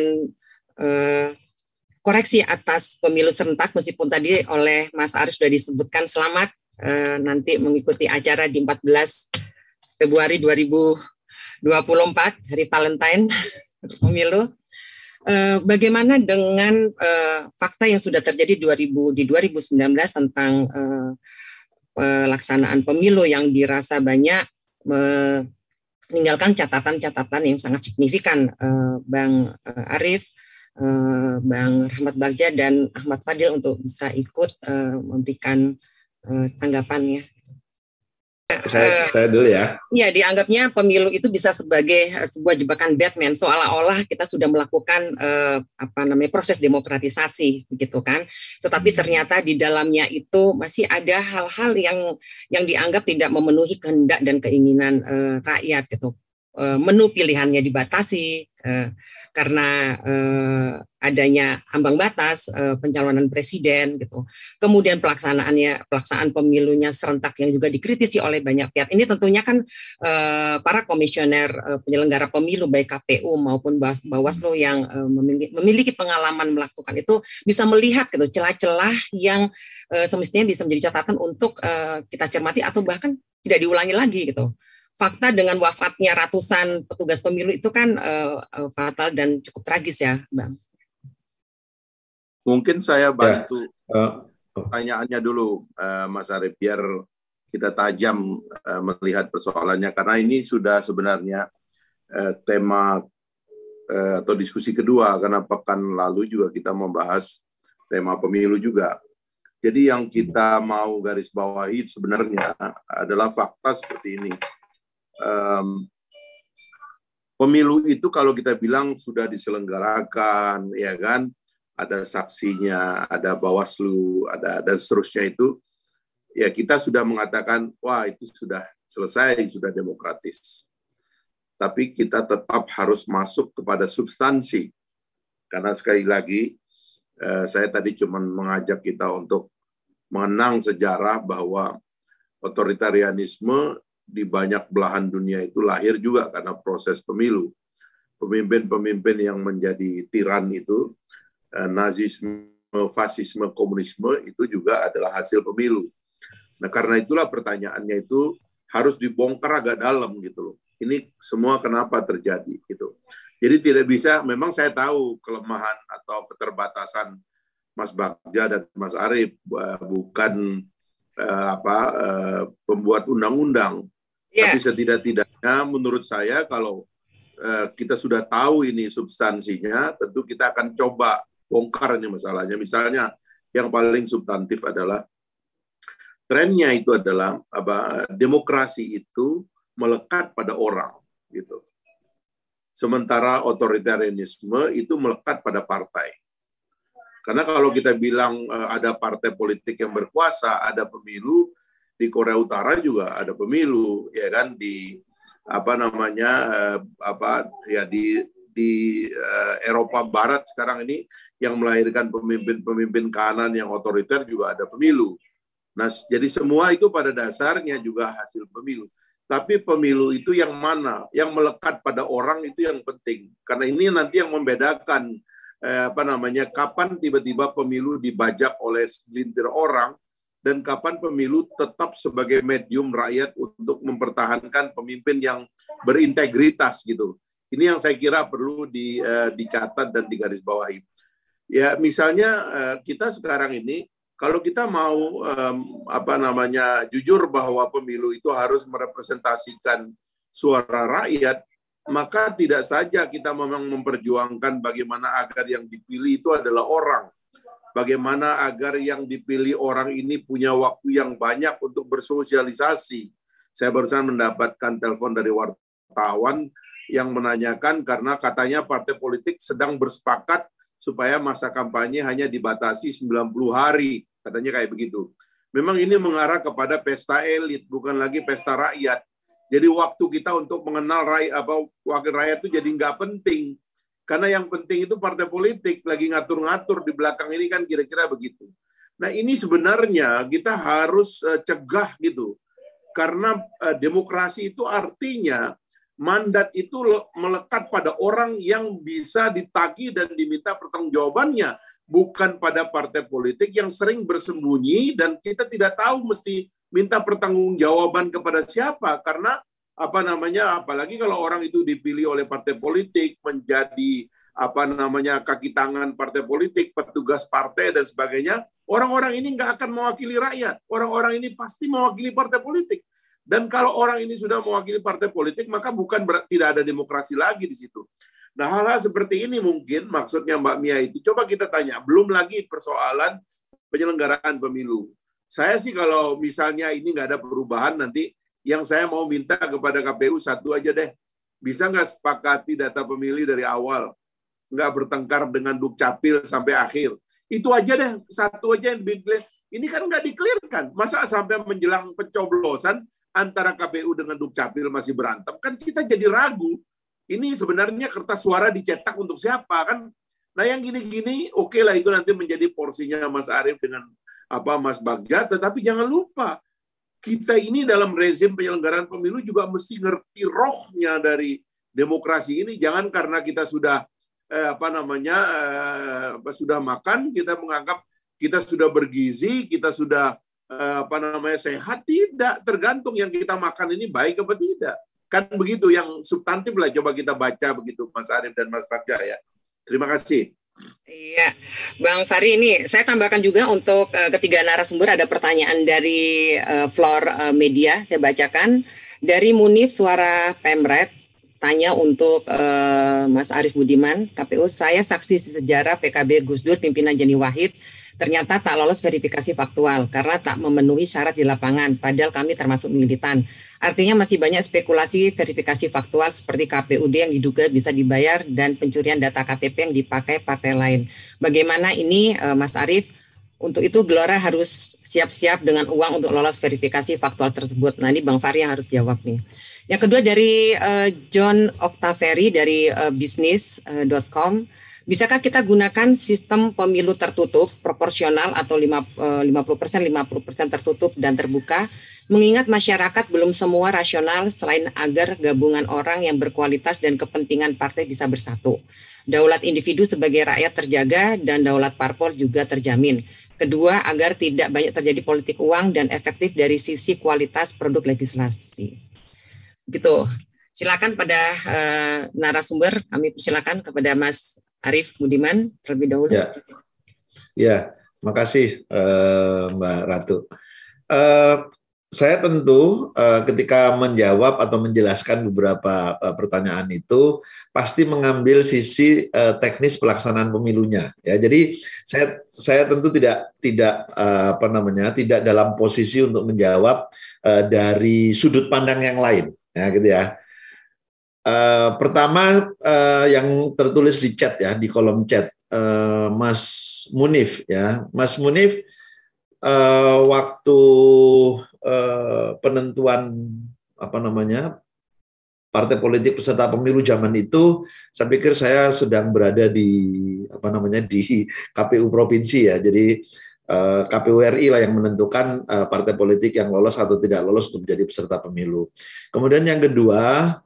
S3: koreksi atas pemilu serentak, meskipun tadi oleh Mas Arief sudah disebutkan selamat nanti mengikuti acara di 14 Februari 2024, hari Valentine pemilu. Bagaimana dengan fakta yang sudah terjadi di 2019 tentang pelaksanaan pemilu yang dirasa banyak meninggalkan catatan-catatan yang sangat signifikan, Bang Arief, Bang Rahmat Bagja, dan Ahmad Fadil untuk bisa ikut memberikan tanggapannya.
S4: Saya dulu ya.
S3: Ya, dianggapnya pemilu itu bisa sebagai sebuah jebakan Batman, seolah-olah kita sudah melakukan proses demokratisasi, begitu kan? Tetapi ternyata di dalamnya itu masih ada hal-hal yang dianggap tidak memenuhi kehendak dan keinginan rakyat, gitu. Menu pilihannya dibatasi karena adanya ambang batas pencalonan presiden, gitu. Kemudian pelaksanaan pemilunya serentak yang juga dikritisi oleh banyak pihak. Ini tentunya kan para komisioner penyelenggara pemilu baik KPU maupun Bawaslu yang memiliki pengalaman melakukan itu bisa melihat, gitu, celah-celah yang semestinya bisa menjadi catatan untuk kita cermati atau bahkan tidak diulangi lagi, gitu. Fakta dengan wafatnya ratusan petugas pemilu itu kan fatal dan cukup tragis ya, Bang.
S1: Mungkin saya bantu pertanyaannya dulu, Mas Arief, biar kita tajam melihat persoalannya, karena ini sudah sebenarnya tema atau diskusi kedua, karena pekan lalu juga kita membahas tema pemilu juga. Jadi yang kita mau garis bawahi sebenarnya adalah fakta seperti ini. Pemilu itu kalau kita bilang sudah diselenggarakan, ya kan, ada saksinya, ada Bawaslu, ada dan seterusnya, itu ya kita sudah mengatakan wah itu sudah selesai, sudah demokratis. Tapi kita tetap harus masuk kepada substansi, karena sekali lagi saya tadi cuma mengajak kita untuk mengenang sejarah bahwa otoritarianisme di banyak belahan dunia itu lahir juga karena proses pemilu. Pemimpin-pemimpin yang menjadi tiran itu, nazisme, fasisme, komunisme, itu juga adalah hasil pemilu. Nah, karena itulah pertanyaannya itu harus dibongkar agak dalam, gitu loh. Ini semua kenapa terjadi, gitu. Jadi tidak bisa, memang saya tahu kelemahan atau keterbatasan Mas Bagja dan Mas Arief, bukan pembuat undang-undang. Yeah. Tapi setidak-tidaknya menurut saya kalau kita sudah tahu ini substansinya, tentu kita akan coba bongkar ini masalahnya. Misalnya yang paling substantif adalah trennya itu adalah demokrasi itu melekat pada orang, gitu. Sementara otoritarianisme itu melekat pada partai. Karena kalau kita bilang ada partai politik yang berkuasa, ada pemilu. Di Korea Utara juga ada pemilu, ya kan, di Eropa Barat sekarang ini yang melahirkan pemimpin kanan yang otoriter juga ada pemilu. Nah, jadi semua itu pada dasarnya juga hasil pemilu. Tapi pemilu itu yang mana? Yang melekat pada orang itu yang penting. Karena ini nanti yang membedakan kapan tiba-tiba pemilu dibajak oleh segelintir orang, dan kapan pemilu tetap sebagai medium rakyat untuk mempertahankan pemimpin yang berintegritas, gitu. Ini yang saya kira perlu dicatat dan digarisbawahi. Ya, misalnya kita sekarang ini Kalau kita mau jujur bahwa pemilu itu harus merepresentasikan suara rakyat, maka tidak saja kita memang memperjuangkan bagaimana agar yang dipilih itu adalah orang. Bagaimana agar yang dipilih orang ini punya waktu yang banyak untuk bersosialisasi. Saya barusan mendapatkan telepon dari wartawan yang menanyakan karena katanya partai politik sedang bersepakat supaya masa kampanye hanya dibatasi 90 hari. Katanya kayak begitu. Memang ini mengarah kepada pesta elit, bukan lagi pesta rakyat. Jadi waktu kita untuk mengenal wakil rakyat itu jadi nggak penting. Karena yang penting itu partai politik lagi ngatur-ngatur di belakang ini kan kira-kira begitu. Nah ini sebenarnya kita harus cegah gitu. Karena demokrasi itu artinya mandat itu melekat pada orang yang bisa ditagih dan diminta pertanggungjawabannya. Bukan pada partai politik yang sering bersembunyi dan kita tidak tahu mesti minta pertanggungjawaban kepada siapa karena apalagi kalau orang itu dipilih oleh partai politik menjadi kaki tangan partai politik, petugas partai dan sebagainya, orang-orang ini nggak akan mewakili rakyat, orang-orang ini pasti mewakili partai politik. Dan kalau orang ini sudah mewakili partai politik maka tidak ada demokrasi lagi di situ. Nah, hal-hal seperti ini mungkin maksudnya Mbak Mia itu, coba kita tanya, belum lagi persoalan penyelenggaraan pemilu. Saya sih kalau misalnya ini nggak ada perubahan nanti, yang saya mau minta kepada KPU satu aja deh, bisa nggak sepakati data pemilih dari awal, nggak bertengkar dengan Dukcapil sampai akhir. Itu aja deh, satu aja yang di-clear. Ini kan nggak di-clearkan. Masa sampai menjelang pencoblosan antara KPU dengan Dukcapil masih berantem, kan kita jadi ragu. Ini sebenarnya kertas suara dicetak untuk siapa kan? Nah yang gini-gini oke lah itu nanti menjadi porsinya Mas Arief dengan Mas Bagja, tetapi jangan lupa kita ini dalam rezim penyelenggaraan pemilu juga mesti ngerti rohnya dari demokrasi ini. Jangan karena kita sudah sudah makan kita menganggap kita sudah bergizi, kita sudah sehat. Tidak, tergantung yang kita makan ini baik apa tidak. Kan begitu, yang substantif lah coba kita baca begitu Mas Arief dan Mas Bagja ya. Terima kasih.
S3: Iya, Bang Fahri, ini saya tambahkan juga untuk ketiga narasumber ada pertanyaan dari floor media, saya bacakan. Dari Munif Suara Pemret, tanya untuk Mas Arief Budiman, KPU, saya saksi sejarah PKB Gus Dur pimpinan Yeni Wahid, ternyata tak lolos verifikasi faktual karena tak memenuhi syarat di lapangan, padahal kami termasuk militan. Artinya masih banyak spekulasi verifikasi faktual seperti KPUD yang diduga bisa dibayar dan pencurian data KTP yang dipakai partai lain. Bagaimana ini Mas Arief? Untuk itu Gelora harus siap-siap dengan uang untuk lolos verifikasi faktual tersebut. Nah ini Bang Fahri yang harus jawab nih. Yang kedua dari John Octaveri dari bisnis.com. Bisakah kita gunakan sistem pemilu tertutup, proporsional atau 50% tertutup dan terbuka, mengingat masyarakat belum semua rasional selain agar gabungan orang yang berkualitas dan kepentingan partai bisa bersatu. Daulat individu sebagai rakyat terjaga dan daulat parpol juga terjamin. Kedua, agar tidak banyak terjadi politik uang dan efektif dari sisi kualitas produk legislasi. Gitu. Silakan pada narasumber, kami persilakan kepada Mas Arief Budiman terlebih dahulu.
S4: Ya, makasih Mbak Ratu. Saya tentu ketika menjawab atau menjelaskan beberapa pertanyaan itu pasti mengambil sisi teknis pelaksanaan pemilunya. Ya, jadi saya tentu tidak dalam posisi untuk menjawab dari sudut pandang yang lain, ya gitu ya. Pertama yang tertulis di chat ya, di kolom chat, Mas Munif ya, Mas Munif waktu penentuan partai politik peserta pemilu zaman itu, saya pikir saya sedang berada di di KPU provinsi ya, jadi KPU RI lah yang menentukan partai politik yang lolos atau tidak lolos untuk menjadi peserta pemilu. Kemudian yang kedua,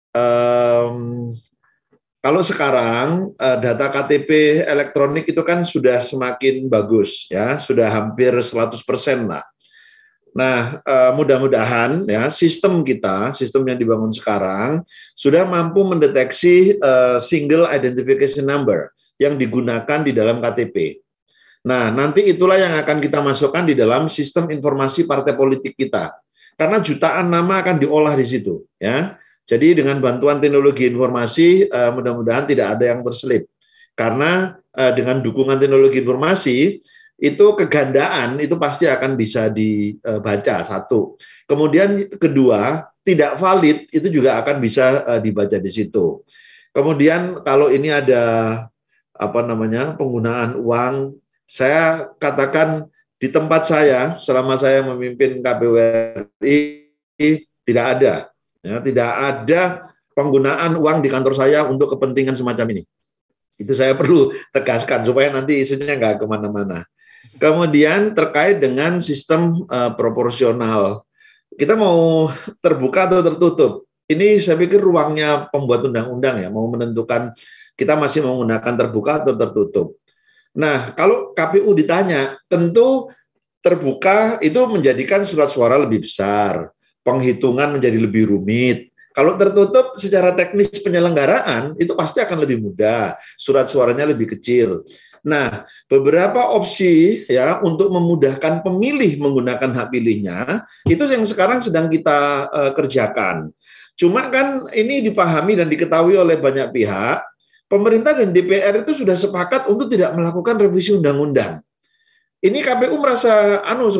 S4: kalau sekarang data KTP elektronik itu kan sudah semakin bagus ya, sudah hampir 100% lah. Nah, mudah-mudahan ya sistem yang dibangun sekarang sudah mampu mendeteksi single identification number yang digunakan di dalam KTP. Nah, nanti itulah yang akan kita masukkan di dalam sistem informasi partai politik kita. Karena jutaan nama akan diolah di situ, ya. Jadi dengan bantuan teknologi informasi, mudah-mudahan tidak ada yang terselip. Karena dengan dukungan teknologi informasi, itu kegandaan itu pasti akan bisa dibaca, satu. Kemudian kedua, tidak valid itu juga akan bisa dibaca di situ. Kemudian kalau ini ada penggunaan uang, saya katakan di tempat saya selama saya memimpin KPU RI tidak ada, ya, tidak ada penggunaan uang di kantor saya untuk kepentingan semacam ini. Itu saya perlu tegaskan supaya nanti isunya nggak kemana-mana. Kemudian terkait dengan sistem proporsional, kita mau terbuka atau tertutup? Ini saya pikir ruangnya pembuat undang-undang ya, mau menentukan kita masih menggunakan terbuka atau tertutup. Nah, kalau KPU ditanya, tentu terbuka itu menjadikan surat suara lebih besar, penghitungan menjadi lebih rumit. Kalau tertutup secara teknis penyelenggaraan itu pasti akan lebih mudah, surat suaranya lebih kecil. Nah, beberapa opsi ya untuk memudahkan pemilih menggunakan hak pilihnya itu yang sekarang sedang kita kerjakan. Cuma kan ini dipahami dan diketahui oleh banyak pihak. Pemerintah dan DPR itu sudah sepakat untuk tidak melakukan revisi undang-undang. Ini KPU merasa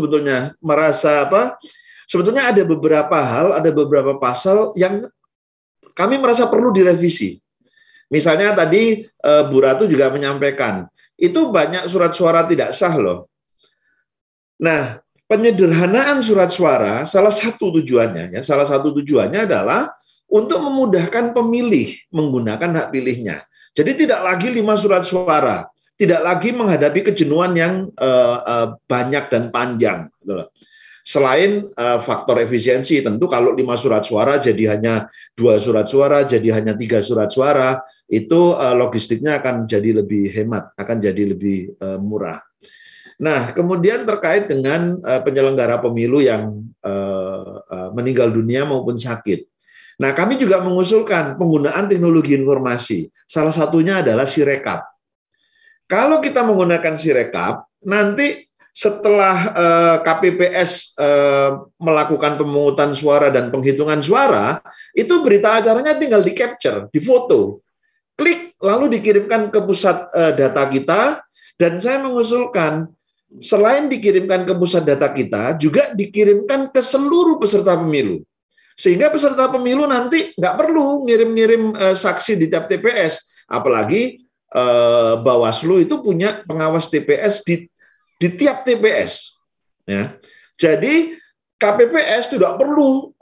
S4: sebetulnya ada beberapa hal, ada beberapa pasal yang kami merasa perlu direvisi. Misalnya tadi Bu Ratu juga menyampaikan, itu banyak surat suara tidak sah loh. Nah, penyederhanaan surat suara salah satu tujuannya adalah untuk memudahkan pemilih menggunakan hak pilihnya. Jadi tidak lagi 5 surat suara, tidak lagi menghadapi kejenuhan yang banyak dan panjang. Selain faktor efisiensi, tentu kalau 5 surat suara jadi hanya 2 surat suara, jadi hanya 3 surat suara, itu logistiknya akan jadi lebih hemat, akan jadi lebih murah. Nah, kemudian terkait dengan penyelenggara pemilu yang meninggal dunia maupun sakit. Nah, kami juga mengusulkan penggunaan teknologi informasi. Salah satunya adalah Sirekap. Kalau kita menggunakan Sirekap, nanti setelah KPPS melakukan pemungutan suara dan penghitungan suara, itu berita acaranya tinggal di-capture, di-foto. Klik, lalu dikirimkan ke pusat data kita, dan saya mengusulkan, selain dikirimkan ke pusat data kita, juga dikirimkan ke seluruh peserta pemilu. Sehingga peserta pemilu nanti nggak perlu ngirim-ngirim saksi di tiap TPS. Apalagi Bawaslu itu punya pengawas TPS di tiap TPS. Ya. Jadi KPPS tidak perlu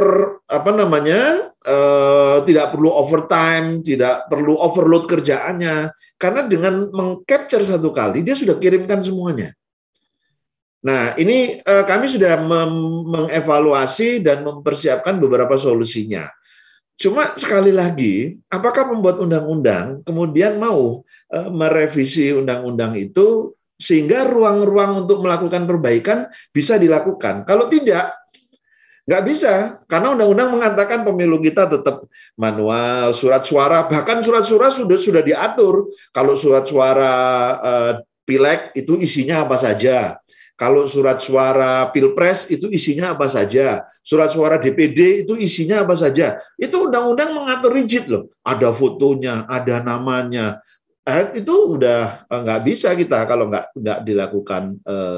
S4: tidak perlu overtime, tidak perlu overload kerjaannya. Karena dengan meng-capture satu kali, dia sudah kirimkan semuanya. Nah, ini kami sudah mengevaluasi dan mempersiapkan beberapa solusinya. Cuma sekali lagi, apakah pembuat undang-undang kemudian mau merevisi undang-undang itu sehingga ruang-ruang untuk melakukan perbaikan bisa dilakukan? Kalau tidak, nggak bisa. Karena undang-undang mengatakan pemilu kita tetap manual, surat suara, bahkan surat suara sudah diatur. Kalau surat suara pileg itu isinya apa saja. Kalau surat suara Pilpres itu isinya apa saja. Surat suara DPD itu isinya apa saja. Itu undang-undang mengatur rigid loh. Ada fotonya, ada namanya. Itu udah nggak bisa kita kalau nggak dilakukan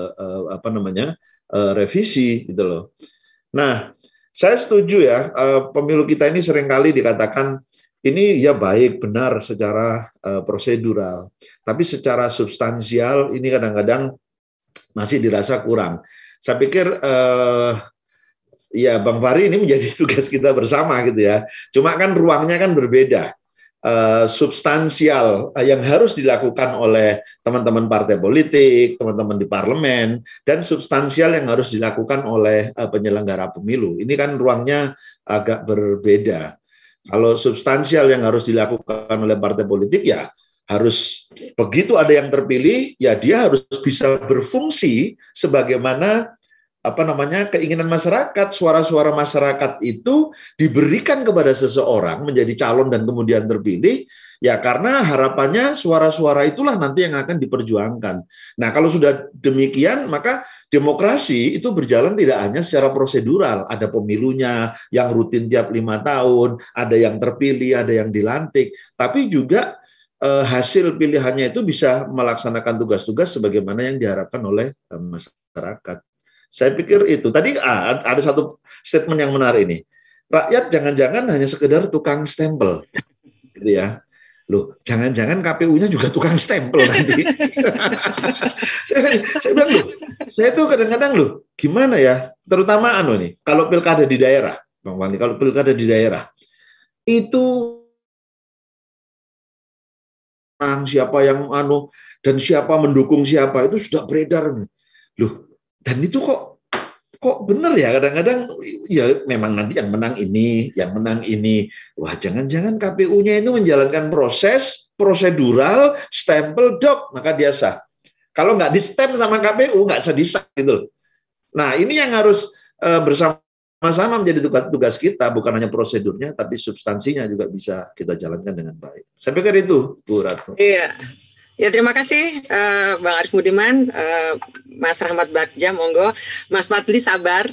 S4: revisi gitu loh. Nah, saya setuju ya. Pemilu kita ini seringkali dikatakan ini ya baik, benar secara prosedural. Tapi secara substansial ini kadang-kadang masih dirasa kurang. Saya pikir ya Bang Fahri ini menjadi tugas kita bersama gitu ya. Cuma kan ruangnya kan berbeda. Substansial yang harus dilakukan oleh teman-teman partai politik, teman-teman di parlemen, dan substansial yang harus dilakukan oleh penyelenggara pemilu. Ini kan ruangnya agak berbeda. Kalau substansial yang harus dilakukan oleh partai politik ya harus begitu ada yang terpilih, ya dia harus bisa berfungsi sebagaimana keinginan masyarakat, suara-suara masyarakat itu diberikan kepada seseorang menjadi calon dan kemudian terpilih, ya karena harapannya suara-suara itulah nanti yang akan diperjuangkan. Nah, kalau sudah demikian, maka demokrasi itu berjalan tidak hanya secara prosedural, ada pemilunya yang rutin tiap 5 tahun, ada yang terpilih, ada yang dilantik, tapi juga hasil pilihannya itu bisa melaksanakan tugas-tugas sebagaimana yang diharapkan oleh masyarakat. Saya pikir itu. Tadi ada satu statement yang menarik ini. Rakyat jangan-jangan hanya sekedar tukang stempel, gitu ya. Loh, jangan-jangan KPU-nya juga tukang stempel nanti. saya bilang, loh, saya tuh kadang-kadang loh, gimana ya? Terutama nih, kalau pilkada di daerah, Bang Wandi, kalau pilkada di daerah itu siapa yang dan siapa mendukung siapa itu sudah beredar loh, dan itu kok bener ya kadang-kadang ya memang nanti yang menang ini, wah jangan-jangan KPU-nya itu menjalankan proses prosedural stempel dok maka dia sah. Kalau nggak di stem sama KPU nggak sah disah gitu. Nah ini yang harus bersama-sama menjadi tugas kita, bukan hanya prosedurnya, tapi substansinya juga bisa kita jalankan dengan baik. Saya pikir itu, Bu Ratno.
S3: Iya, ya terima kasih Bang Arief Budiman, Mas Rahmat Bagja, monggo. Mas Fadli sabar.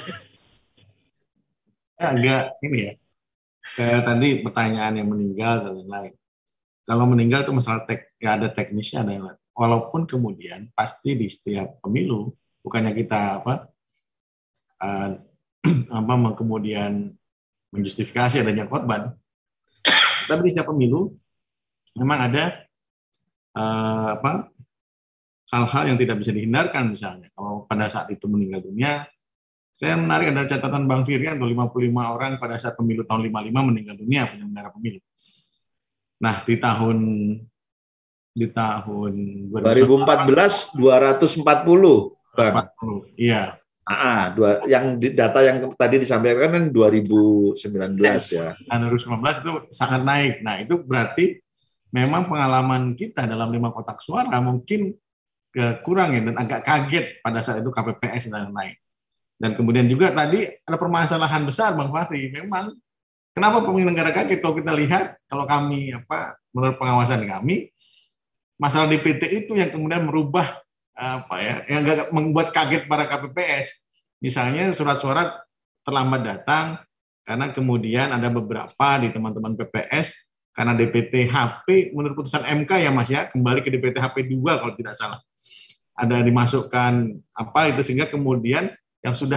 S5: Agak ini ya, kayak tadi pertanyaan yang meninggal dan lain-lain. Kalau meninggal itu masalah ada teknisnya, ada yang lain. Walaupun kemudian pasti di setiap pemilu, bukannya kita kemudian menjustifikasi adanya korban, tapi di setiap pemilu memang ada hal-hal yang tidak bisa dihindarkan. Misalnya kalau pada saat itu meninggal dunia, saya menarik ada catatan Bang Firian, 55 orang pada saat pemilu tahun 55 meninggal dunia penyelenggara pemilu. Nah di tahun
S4: 2014 240 Bang.
S5: Iya.
S4: Yang data yang tadi disampaikan kan 2019 ya.
S5: 2019 itu sangat naik. Nah itu berarti memang pengalaman kita dalam 5 kotak suara mungkin kurang ya, dan agak kaget pada saat itu KPPS dan lain-lain. Dan kemudian juga tadi ada permasalahan besar Bang Fahri. Memang kenapa penyelenggara kaget kalau kita lihat, kalau kami menurut pengawasan kami, masalah DPT itu yang kemudian merubah yang agak membuat kaget para KPPS. Misalnya surat suara terlambat datang karena kemudian ada beberapa di teman-teman PPS karena DPT HP menurut putusan MK ya Mas ya, kembali ke DPT HP 2 kalau tidak salah. Ada dimasukkan itu sehingga kemudian yang sudah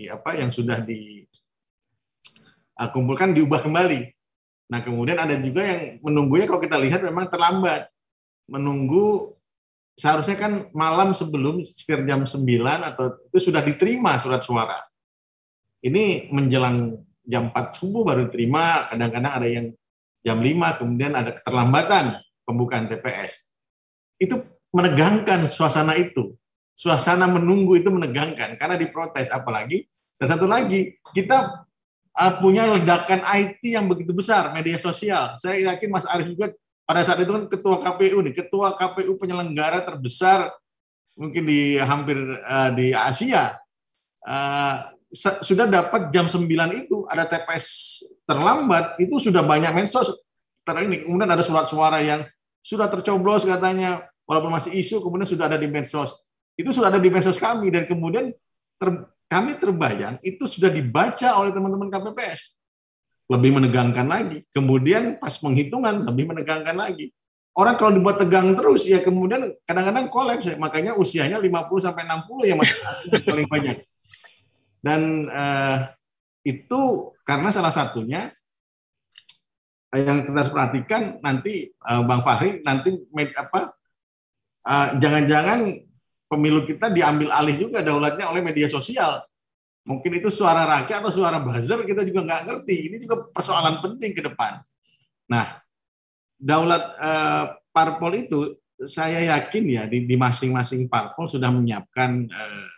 S5: dikumpulkan diubah kembali. Nah, kemudian ada juga yang menunggunya kalau kita lihat memang terlambat. Menunggu seharusnya kan malam sebelum sekitar jam 9 atau itu sudah diterima surat suara. Ini menjelang jam 4 subuh baru diterima, kadang-kadang ada yang jam 5, kemudian ada keterlambatan pembukaan TPS. Itu menegangkan suasana itu. Suasana menunggu itu menegangkan karena diprotes, apalagi. Dan satu lagi, kita punya ledakan IT yang begitu besar, media sosial. Saya yakin Mas Arief juga pada saat itu kan ketua KPU penyelenggara terbesar mungkin di hampir di Asia, sudah dapat jam 9 itu ada TPS terlambat, itu sudah banyak medsos ini. Kemudian ada surat suara yang sudah tercoblos katanya, walaupun masih isu, kemudian sudah ada di medsos. Itu sudah ada di medsos kami, dan kemudian kami terbayang itu sudah dibaca oleh teman-teman KPPS. Lebih menegangkan lagi. Kemudian pas penghitungan lebih menegangkan lagi. Orang kalau dibuat tegang terus ya kemudian kadang-kadang kolaps. Makanya usianya 50-60 ya Mas, paling banyak. Dan itu karena salah satunya yang kita harus perhatikan nanti Bang Fahri nanti jangan-jangan pemilu kita diambil alih juga daulatnya oleh media sosial. Mungkin itu suara rakyat atau suara buzzer, kita juga nggak ngerti. Ini juga persoalan penting ke depan. Nah, daulat parpol itu saya yakin ya di masing-masing parpol sudah menyiapkan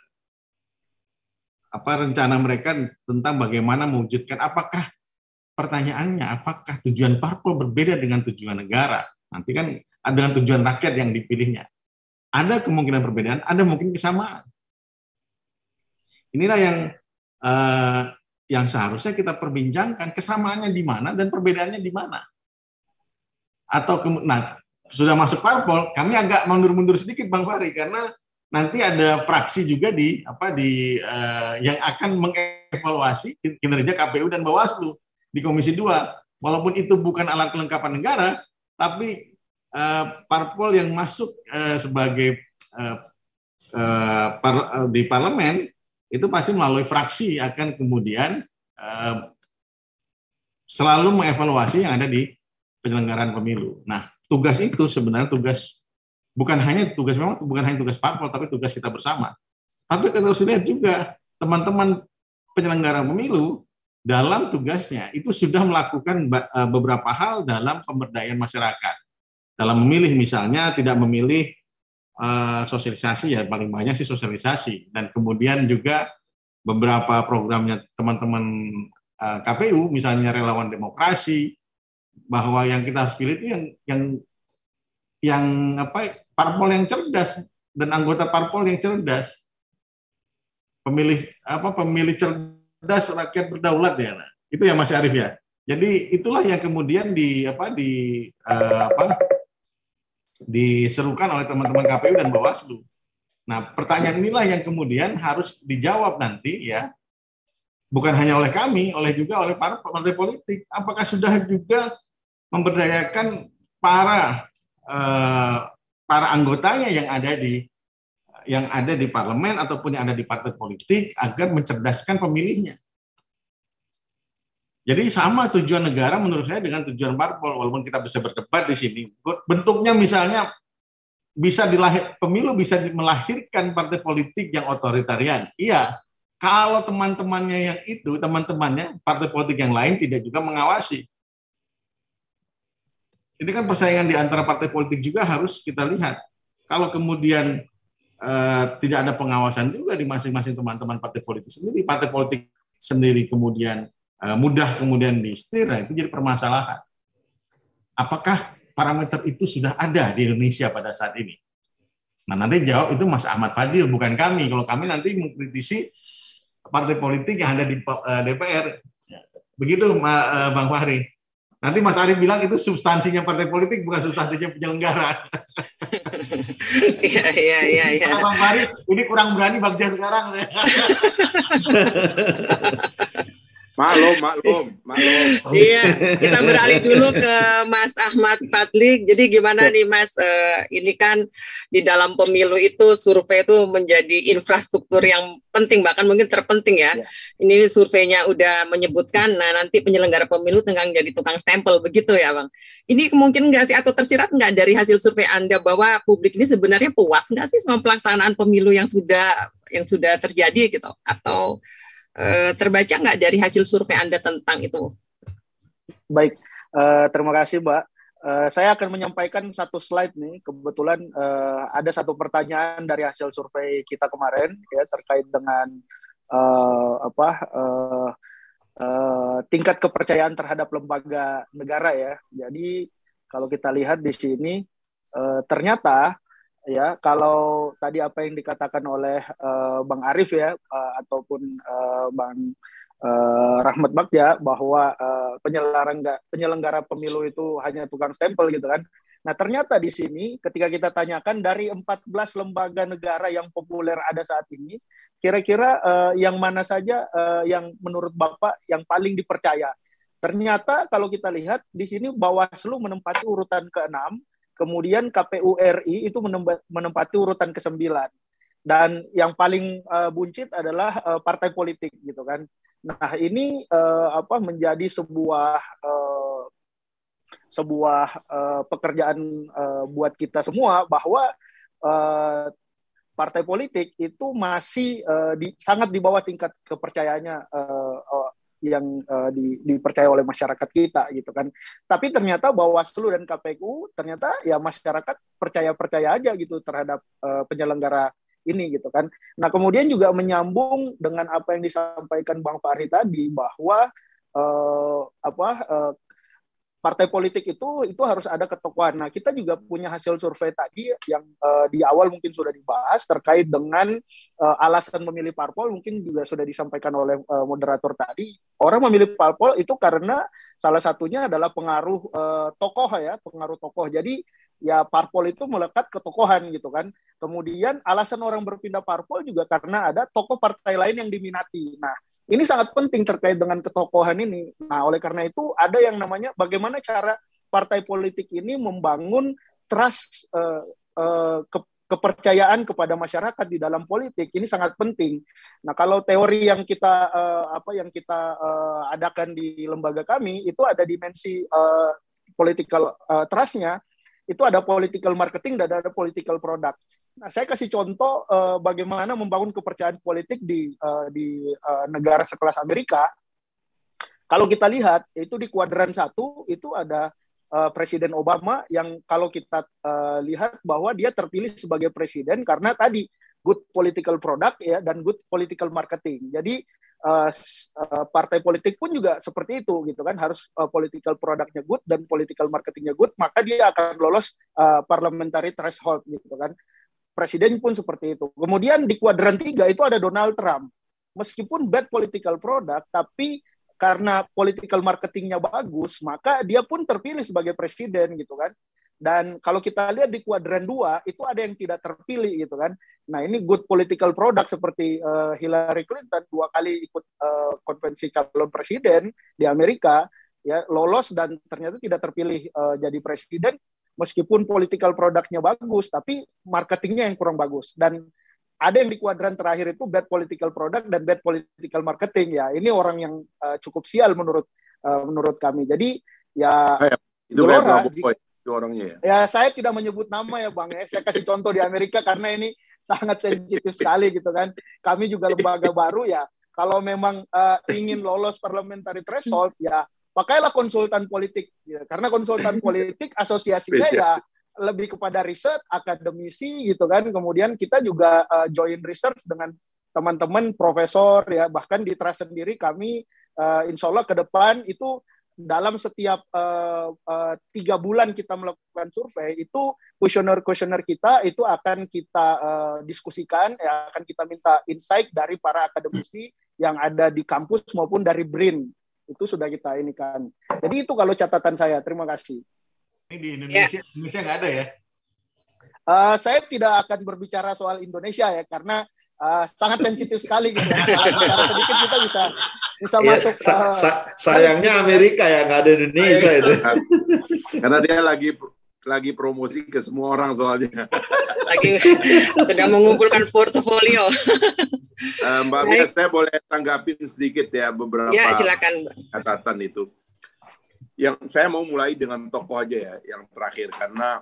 S5: rencana mereka tentang bagaimana mewujudkan. Apakah pertanyaannya, apakah tujuan parpol berbeda dengan tujuan negara? Nanti kan dengan tujuan rakyat yang dipilihnya. Ada kemungkinan perbedaan, ada mungkin kesamaan. Inilah yang seharusnya kita perbincangkan, kesamaannya di mana dan perbedaannya di mana. Atau sudah masuk parpol, kami agak mundur-mundur sedikit Bang Fahri, karena nanti ada fraksi juga yang akan mengevaluasi kinerja KPU dan Bawaslu di Komisi 2. Walaupun itu bukan alat kelengkapan negara, tapi parpol yang masuk sebagai di parlemen itu pasti melalui fraksi akan kemudian selalu mengevaluasi yang ada di penyelenggaraan pemilu. Nah, tugas itu sebenarnya bukan hanya tugas parpol, tapi tugas kita bersama. Tapi kita harus lihat juga teman-teman penyelenggara pemilu dalam tugasnya itu sudah melakukan beberapa hal dalam pemberdayaan masyarakat. Dalam memilih misalnya tidak memilih sosialisasi, ya paling banyak sih sosialisasi, dan kemudian juga beberapa programnya teman-teman KPU misalnya relawan demokrasi, bahwa yang kita harus pilih itu yang parpol yang cerdas dan anggota parpol yang cerdas, pemilih cerdas rakyat berdaulat ya. Itu ya Mas Arief ya. Jadi itulah yang kemudian diserukan oleh teman-teman KPU dan Bawaslu. Nah, pertanyaan inilah yang kemudian harus dijawab nanti ya, bukan hanya oleh kami, juga oleh partai politik. Apakah sudah juga memberdayakan para anggotanya yang ada di parlemen ataupun yang ada di partai politik agar mencerdaskan pemilihnya. Jadi sama tujuan negara menurut saya dengan tujuan parpol, walaupun kita bisa berdebat di sini. Bentuknya misalnya pemilu bisa melahirkan partai politik yang otoritarian. Iya, kalau teman-temannya partai politik yang lain tidak juga mengawasi. Ini kan persaingan di antara partai politik juga harus kita lihat. Kalau kemudian tidak ada pengawasan juga di masing-masing teman-teman partai politik sendiri kemudian mudah kemudian disetir, itu jadi permasalahan. Apakah parameter itu sudah ada di Indonesia pada saat ini? Nah, nanti jawab itu Mas Ahmad Fadil, bukan kami. Kalau kami nanti mengkritisi partai politik yang ada di DPR. Begitu Bang Fahri. Nanti Mas Arief bilang itu substansinya partai politik, bukan substansinya penyelenggara.
S3: Iya.
S5: Bang Fahri, ini kurang berani Bagja sekarang.
S1: Maklum.
S3: Iya, kita beralih dulu ke Mas Ahmad Fadli. Jadi gimana nih Mas, ini kan di dalam pemilu itu survei itu menjadi infrastruktur yang penting, bahkan mungkin terpenting ya. Ini surveinya udah menyebutkan, nah nanti penyelenggara pemilu tengah jadi tukang stempel, begitu ya Bang. Ini mungkin nggak sih, atau tersirat nggak dari hasil survei Anda bahwa publik ini sebenarnya puas nggak sih sama pelaksanaan pemilu yang sudah terjadi gitu, atau terbaca nggak dari hasil survei Anda tentang itu?
S7: Baik, terima kasih Mbak. Saya akan menyampaikan satu slide nih. Kebetulan ada satu pertanyaan dari hasil survei kita kemarin ya terkait dengan tingkat kepercayaan terhadap lembaga negara ya. Jadi kalau kita lihat di sini ternyata ya, kalau tadi apa yang dikatakan oleh Bang Arief ya, ataupun Bang Rahmat Bagja, bahwa penyelenggara pemilu itu hanya tukang stempel gitu kan. Nah, ternyata di sini ketika kita tanyakan dari 14 lembaga negara yang populer ada saat ini, kira-kira yang mana saja yang menurut Bapak yang paling dipercaya? Ternyata kalau kita lihat di sini Bawaslu menempati urutan ke-6, kemudian KPU RI itu menempati urutan ke-9. Dan yang paling buncit adalah partai politik gitu kan. Nah, ini menjadi sebuah pekerjaan buat kita semua, bahwa partai politik itu masih sangat di bawah tingkat kepercayaannya yang dipercaya oleh masyarakat kita gitu kan. Tapi ternyata Bawaslu dan KPU ternyata ya masyarakat percaya aja gitu terhadap penyelenggara ini gitu kan. Nah, kemudian juga menyambung dengan apa yang disampaikan Bang Fahri tadi, bahwa partai politik itu harus ada ketokohan. Nah, kita juga punya hasil survei tadi yang di awal mungkin sudah dibahas terkait dengan alasan memilih parpol, mungkin juga sudah disampaikan oleh moderator tadi. Orang memilih parpol itu karena salah satunya adalah pengaruh tokoh ya, pengaruh tokoh. Jadi ya parpol itu melekat ketokohan gitu kan. Kemudian alasan orang berpindah parpol juga karena ada tokoh partai lain yang diminati. Nah, ini sangat penting terkait dengan ketokohan ini. Nah, oleh karena itu ada yang namanya bagaimana cara partai politik ini membangun trust, kepercayaan kepada masyarakat di dalam politik. Ini sangat penting. Nah, kalau teori yang kita adakan di lembaga kami itu ada dimensi political trust-nya, itu ada political marketing dan ada political product. Nah, saya kasih contoh bagaimana membangun kepercayaan politik di negara sekelas Amerika. Kalau kita lihat, itu di kuadran 1, itu ada Presiden Obama yang kalau kita lihat bahwa dia terpilih sebagai presiden karena tadi good political product ya dan good political marketing. Jadi partai politik pun juga seperti itu gitu kan, harus political productnya good dan political marketingnya good, maka dia akan lolos parliamentary threshold gitu kan. Presiden pun seperti itu. Kemudian di kuadran 3 itu ada Donald Trump. Meskipun bad political product, tapi karena political marketingnya bagus, maka dia pun terpilih sebagai presiden gitu kan. Dan kalau kita lihat di kuadran 2 itu ada yang tidak terpilih gitu kan. Nah, ini good political product seperti Hillary Clinton 2 kali ikut konvensi calon presiden di Amerika, ya lolos dan ternyata tidak terpilih jadi presiden. Meskipun political produknya bagus, tapi marketingnya yang kurang bagus. Dan ada yang di kuadran terakhir itu bad political product dan bad political marketing. Ya, ini orang yang cukup sial menurut kami. Jadi ya
S1: itu Gelora, itu orangnya.
S7: Ya, saya tidak menyebut nama ya Bang. Saya kasih contoh di Amerika karena ini sangat sensitif sekali gitu kan. Kami juga lembaga baru ya. Kalau memang ingin lolos parliamentary threshold ya pakailah konsultan politik, ya. Karena konsultan politik asosiasinya ya lebih kepada riset, akademisi gitu kan. Kemudian kita juga join research dengan teman-teman profesor ya. Bahkan di Trust sendiri kami insya Allah ke depan itu dalam setiap 3 bulan kita melakukan survei itu kuesioner kita itu akan kita diskusikan ya, akan kita minta insight dari para akademisi yang ada di kampus maupun dari BRIN. Itu sudah kita ini kan. Jadi itu kalau catatan saya. Terima kasih.
S5: Ini di Indonesia, Indonesia nggak ada ya?
S7: Saya tidak akan berbicara soal Indonesia ya, karena sangat sensitif sekali gitu. Bicara sedikit kita bisa masuk.
S4: Sayangnya Amerika ya, nggak ada Indonesia itu.
S1: Karena dia lagi promosi ke semua orang soalnya.
S3: Lagi sedang mengumpulkan portofolio.
S1: Mbak Mia, saya boleh tanggapin sedikit ya beberapa catatan itu. Yang saya mau mulai dengan tokoh aja ya, yang terakhir karena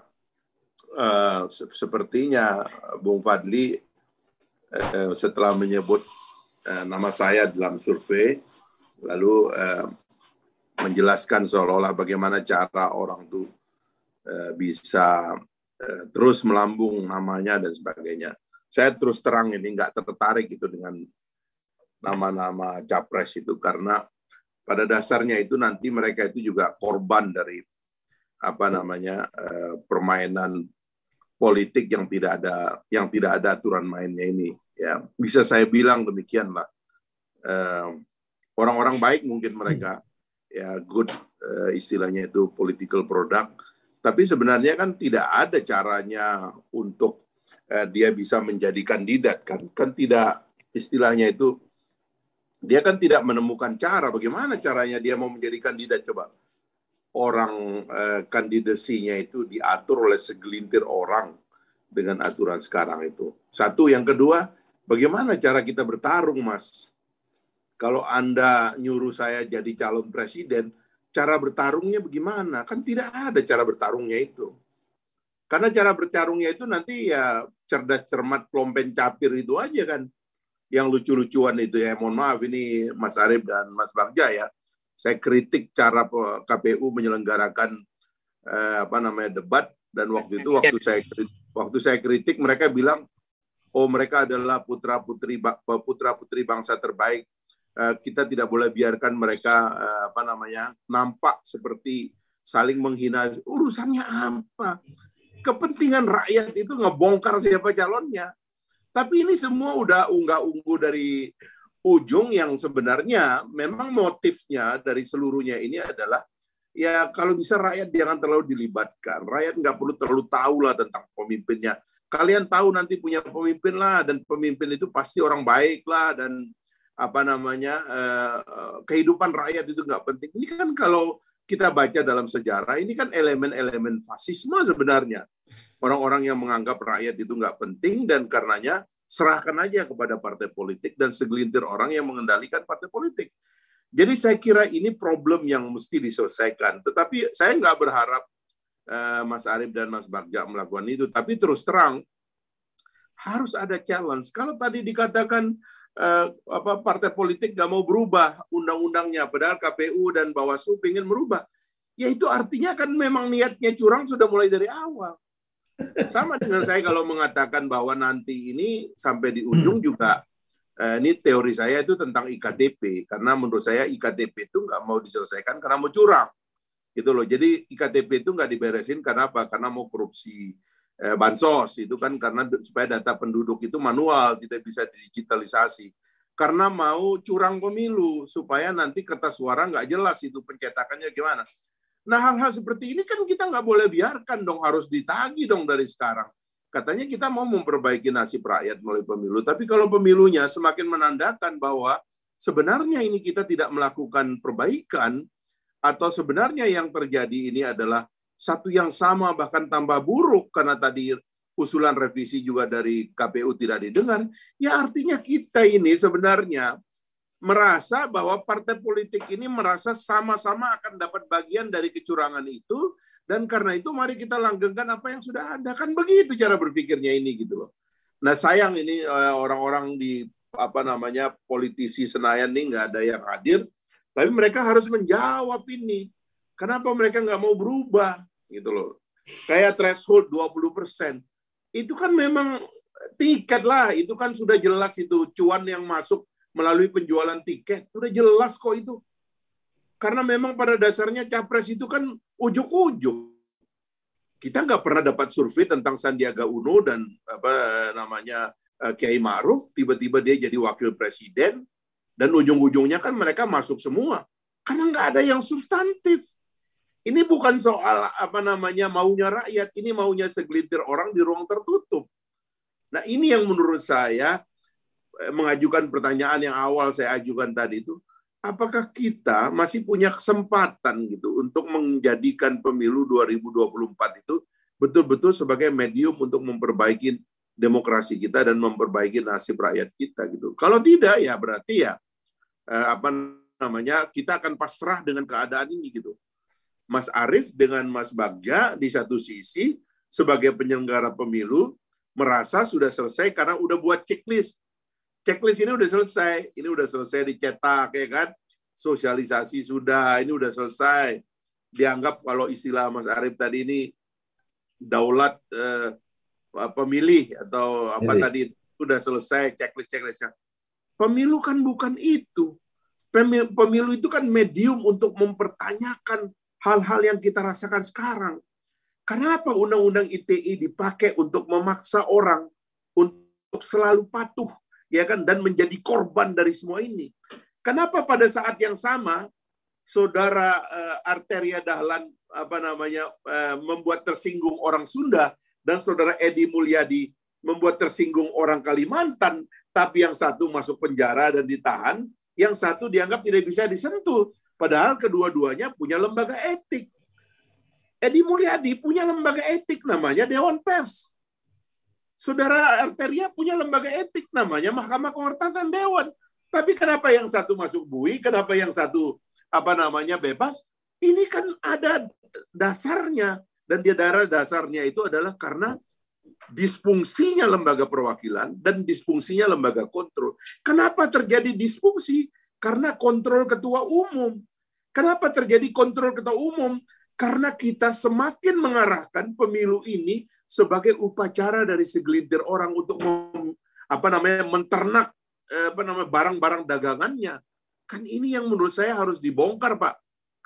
S1: sepertinya Bung Fadli setelah menyebut nama saya dalam survei, lalu menjelaskan seolah-olah bagaimana cara orang tuh bisa terus melambung namanya dan sebagainya. Saya terus terang ini nggak tertarik itu dengan nama-nama capres itu karena pada dasarnya itu nanti mereka itu juga korban dari permainan politik yang tidak ada aturan mainnya ini. Ya, bisa saya bilang demikian lah. Orang-orang baik mungkin mereka ya good istilahnya itu political product, tapi sebenarnya kan tidak ada caranya untuk dia bisa menjadi kandidat kan tidak, istilahnya itu dia kan tidak menemukan cara. Bagaimana caranya dia mau menjadi kandidat, coba orang kandidasinya itu diatur oleh segelintir orang dengan aturan sekarang itu. Satu, yang kedua, bagaimana cara kita bertarung, Mas? Kalau Anda nyuruh saya jadi calon presiden, cara bertarungnya bagaimana? Kan tidak ada cara bertarungnya itu. Karena cara bertarungnya itu nanti ya cerdas cermat pelompen capir itu aja kan. Yang lucu-lucuan itu ya, mohon maaf ini Mas Arief dan Mas Bagja ya. Saya kritik cara KPU menyelenggarakan debat, dan waktu itu waktu saya kritik mereka bilang, oh mereka adalah putra-putri bangsa terbaik. Kita tidak boleh biarkan mereka nampak seperti saling menghina. Urusannya apa? Kepentingan rakyat itu ngebongkar siapa calonnya. Tapi ini semua udah unggah-ungguh dari ujung yang sebenarnya memang motifnya dari seluruhnya ini adalah ya kalau bisa rakyat jangan terlalu dilibatkan. Rakyat nggak perlu terlalu tahu lah tentang pemimpinnya. Kalian tahu nanti punya pemimpin lah, dan pemimpin itu pasti orang baik lah, dan kehidupan rakyat itu nggak penting. Ini kan kalau kita baca dalam sejarah, ini kan elemen-elemen fasisme sebenarnya. Orang-orang yang menganggap rakyat itu nggak penting, dan karenanya serahkan aja kepada partai politik dan segelintir orang yang mengendalikan partai politik. Jadi saya kira ini problem yang mesti diselesaikan. Tetapi saya nggak berharap Mas Arief dan Mas Bagja melakukan itu. Tapi terus terang, harus ada challenge. Kalau tadi dikatakan partai politik nggak mau berubah undang-undangnya, padahal KPU dan Bawaslu ingin merubah. Ya itu artinya kan memang niatnya curang sudah mulai dari awal. Sama dengan saya kalau mengatakan bahwa nanti ini sampai di ujung juga, ini teori saya itu tentang IKTP, karena menurut saya IKTP itu nggak mau diselesaikan karena mau curang, gitu loh. Jadi IKTP itu nggak diberesin karena apa? Karena mau korupsi bansos, itu kan karena supaya data penduduk itu manual, tidak bisa digitalisasi. Karena mau curang pemilu supaya nanti kertas suara nggak jelas itu pencetakannya gimana. Nah, hal-hal seperti ini kan kita nggak boleh biarkan dong, harus ditagih dong dari sekarang. Katanya kita mau memperbaiki nasib rakyat melalui pemilu, tapi kalau pemilunya semakin menandakan bahwa sebenarnya ini kita tidak melakukan perbaikan, atau sebenarnya yang terjadi ini adalah satu yang sama bahkan tambah buruk karena tadi usulan revisi juga dari KPU tidak didengar, ya artinya kita ini sebenarnya merasa bahwa partai politik ini merasa sama-sama akan dapat bagian dari kecurangan itu, dan karena itu mari kita langgengkan apa yang sudah ada. Kan begitu cara berpikirnya ini, gitu loh. Nah, sayang ini orang-orang di politisi Senayan ini nggak ada yang hadir, tapi mereka harus menjawab ini. Kenapa mereka nggak mau berubah, gitu loh. Kayak threshold 20%. Itu kan memang tiket lah, itu kan sudah jelas itu cuan yang masuk melalui penjualan tiket, udah jelas kok itu. Karena memang pada dasarnya capres itu kan ujuk-ujuk. Kita nggak pernah dapat survei tentang Sandiaga Uno dan Kiai Ma'ruf, tiba-tiba dia jadi wakil presiden, dan ujung-ujungnya kan mereka masuk semua. Karena nggak ada yang substantif. Ini bukan soal maunya rakyat, ini maunya segelintir orang di ruang tertutup. Nah, ini yang menurut saya mengajukan pertanyaan yang awal saya ajukan tadi itu, apakah kita masih punya kesempatan gitu untuk menjadikan pemilu 2024 itu betul-betul sebagai medium untuk memperbaiki demokrasi kita dan memperbaiki nasib rakyat kita gitu. Kalau tidak ya berarti ya kita akan pasrah dengan keadaan ini gitu. Mas Arief dengan Mas Bagja di satu sisi sebagai penyelenggara pemilu merasa sudah selesai karena udah buat checklist. Checklist ini udah selesai dicetak, ya kan? Sosialisasi sudah, ini udah selesai. Dianggap kalau istilah Mas Arief tadi ini daulat pemilih atau tadi sudah selesai checklistnya. Pemilu kan bukan itu. Pemilu itu kan medium untuk mempertanyakan hal-hal yang kita rasakan sekarang. Kenapa Undang-Undang ITE dipakai untuk memaksa orang untuk selalu patuh, ya kan, dan menjadi korban dari semua ini? Kenapa pada saat yang sama saudara Arteria Dahlan membuat tersinggung orang Sunda dan saudara Edi Mulyadi membuat tersinggung orang Kalimantan, tapi yang satu masuk penjara dan ditahan, yang satu dianggap tidak bisa disentuh, padahal kedua-duanya punya lembaga etik. Edi Mulyadi punya lembaga etik namanya Dewan Pers. Saudara Arteria punya lembaga etik namanya Mahkamah Kehormatan Dewan. Tapi kenapa yang satu masuk bui, kenapa yang satu bebas? Ini kan ada dasarnya, dan dasarnya itu adalah karena disfungsinya lembaga perwakilan dan disfungsinya lembaga kontrol. Kenapa terjadi disfungsi? Karena kontrol ketua umum. Kenapa terjadi kontrol ketua umum? Karena kita semakin mengarahkan pemilu ini sebagai upacara dari segelintir orang untuk menternak barang-barang dagangannya. Kan ini yang menurut saya harus dibongkar, Pak.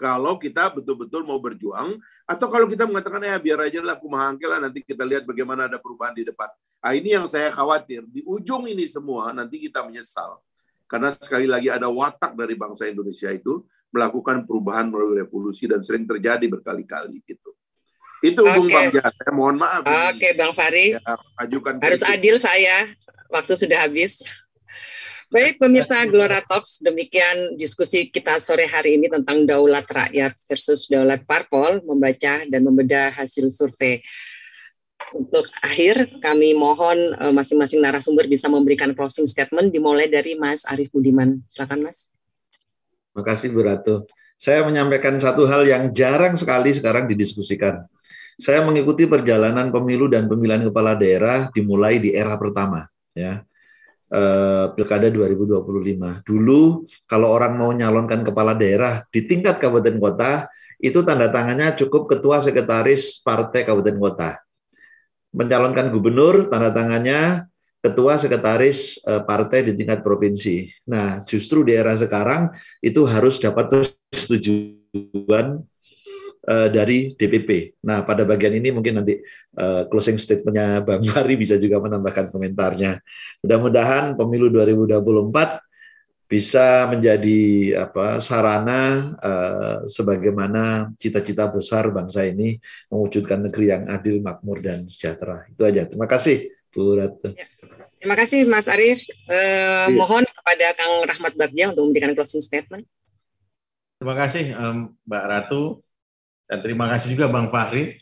S1: kalau kita betul-betul mau berjuang, atau kalau kita mengatakan ya biar aja lah kumaha angke lah, nanti kita lihat bagaimana ada perubahan di depan. Nah, ini yang saya khawatir. Di ujung ini semua nanti kita menyesal. Karena sekali lagi ada watak dari bangsa Indonesia itu melakukan perubahan melalui revolusi dan sering terjadi berkali-kali gitu. Itu Bung Bagja, saya mohon maaf.
S3: Oke, Bang Fahri.
S1: Ya, ajukan
S3: harus adil saya. Waktu sudah habis. Baik, pemirsa Gelora Talks, demikian diskusi kita sore hari ini tentang daulat rakyat versus daulat parpol, membaca dan membedah hasil survei. Untuk akhir, kami mohon masing-masing narasumber bisa memberikan closing statement, dimulai dari Mas Arief Budiman. Silakan, Mas.
S4: Terima kasih, Bu Ratu. Saya menyampaikan satu hal yang jarang sekali sekarang didiskusikan. Saya mengikuti perjalanan pemilu dan pemilihan kepala daerah dimulai di era pertama, ya. Pilkada 2025. Dulu kalau orang mau nyalonkan kepala daerah di tingkat kabupaten kota, itu tanda tangannya cukup ketua sekretaris partai kabupaten kota. Mencalonkan gubernur, tanda tangannya ketua sekretaris partai di tingkat provinsi. Nah, justru di era sekarang itu harus dapat persetujuan dari DPP. Nah, pada bagian ini mungkin nanti closing statement-nya Bang Fahri bisa juga menambahkan komentarnya. Mudah-mudahan pemilu 2024 bisa menjadi sarana sebagaimana cita-cita besar bangsa ini mewujudkan negeri yang adil, makmur, dan sejahtera. Itu aja. Terima kasih, Bu Ratu.
S3: Ya. Terima kasih, Mas Arief. Mohon kepada Kang Rahmat Bagja untuk memberikan closing statement.
S5: Terima kasih, Mbak Ratu. Dan terima kasih juga Bang Fahri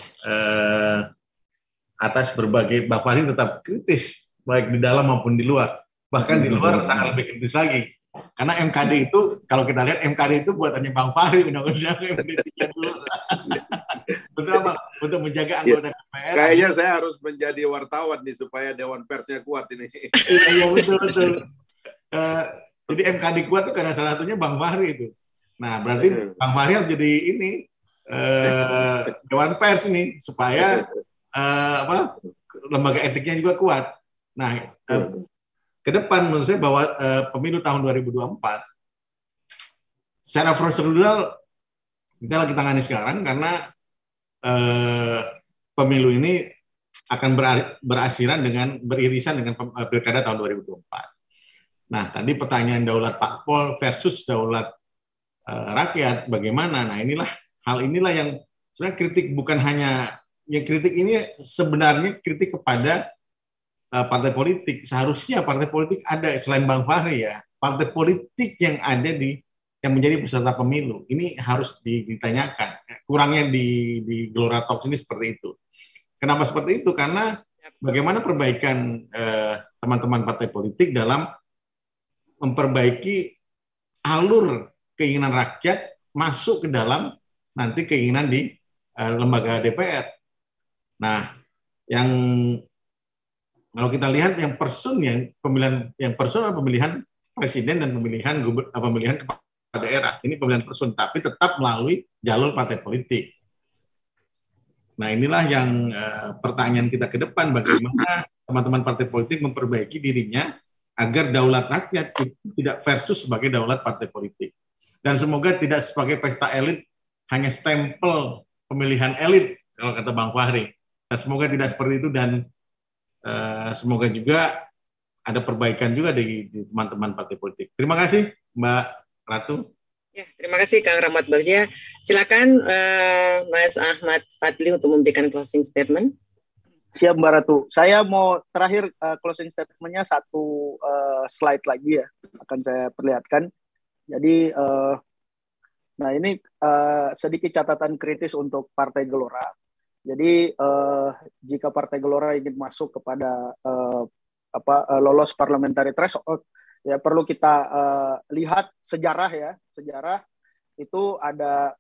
S5: atas berbagai. Bang Fahri tetap kritis, baik di dalam maupun di luar. Bahkan di luar sangat lebih kritis lagi. Karena MKD itu, kalau kita lihat MKD itu buatannya Bang Fahri, undang-undang MKD dulu. Untuk apa? Untuk menjaga anggota DPR.
S1: Kayaknya saya harus menjadi wartawan nih supaya Dewan Persnya kuat ini.
S5: Iya, betul. Jadi MKD kuat itu karena salah satunya Bang Fahri itu. Nah, berarti Bang Fahri harus jadi ini Dewan Pers ini supaya lembaga etiknya juga kuat. Nah, ke depan menurut saya bahwa pemilu tahun 2024 secara prosedural kita lagi tangani sekarang karena pemilu ini akan berasiran dengan beririsan dengan pilkada tahun 2024. Nah, tadi pertanyaan daulat parpol versus daulat rakyat bagaimana? Nah, hal inilah yang sebenarnya kritik bukan hanya yang kritik ini sebenarnya kritik kepada partai politik. Seharusnya partai politik ada selain Bang Fahri ya, partai politik yang ada yang menjadi peserta pemilu. Ini harus ditanyakan. Kurangnya di Gelora Talks ini seperti itu. Kenapa seperti itu? Karena bagaimana perbaikan teman-teman partai politik dalam memperbaiki alur keinginan rakyat masuk ke dalam nanti keinginan di lembaga DPR. Nah, yang kalau kita lihat yang pemilihan presiden dan pemilihan kepala daerah ini pemilihan person, tapi tetap melalui jalur partai politik. Nah, inilah yang pertanyaan kita ke depan, bagaimana teman-teman partai politik memperbaiki dirinya agar daulat rakyat tidak versus sebagai daulat partai politik. Dan semoga tidak sebagai pesta elit, hanya stempel pemilihan elit, kalau kata Bang Fahri. Dan semoga tidak seperti itu, dan semoga juga ada perbaikan juga di teman-teman partai politik. Terima kasih, Mbak Ratu.
S3: Ya, terima kasih Kang Rahmat Bagja. Silakan Mas Ahmad Fadli untuk memberikan closing statement.
S7: Siap, Mbak Ratu. Saya mau terakhir closing statement-nya satu slide lagi ya, akan saya perlihatkan. Jadi, nah ini sedikit catatan kritis untuk Partai Gelora. Jadi, jika Partai Gelora ingin masuk kepada lolos parliamentary threshold, ya perlu kita lihat sejarah ya. Sejarah itu ada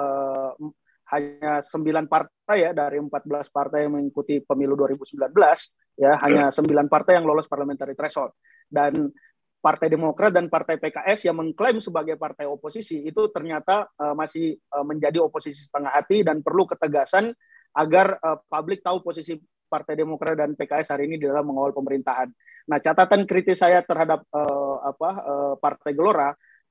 S7: hanya 9 partai ya dari 14 partai yang mengikuti pemilu 2019 ya, hanya 9 partai yang lolos parliamentary threshold. Dan Partai Demokrat dan Partai PKS yang mengklaim sebagai partai oposisi itu ternyata masih menjadi oposisi setengah hati, dan perlu ketegasan agar publik tahu posisi Partai Demokrat dan PKS hari ini di dalam mengawal pemerintahan. Nah, catatan kritis saya terhadap Partai Gelora,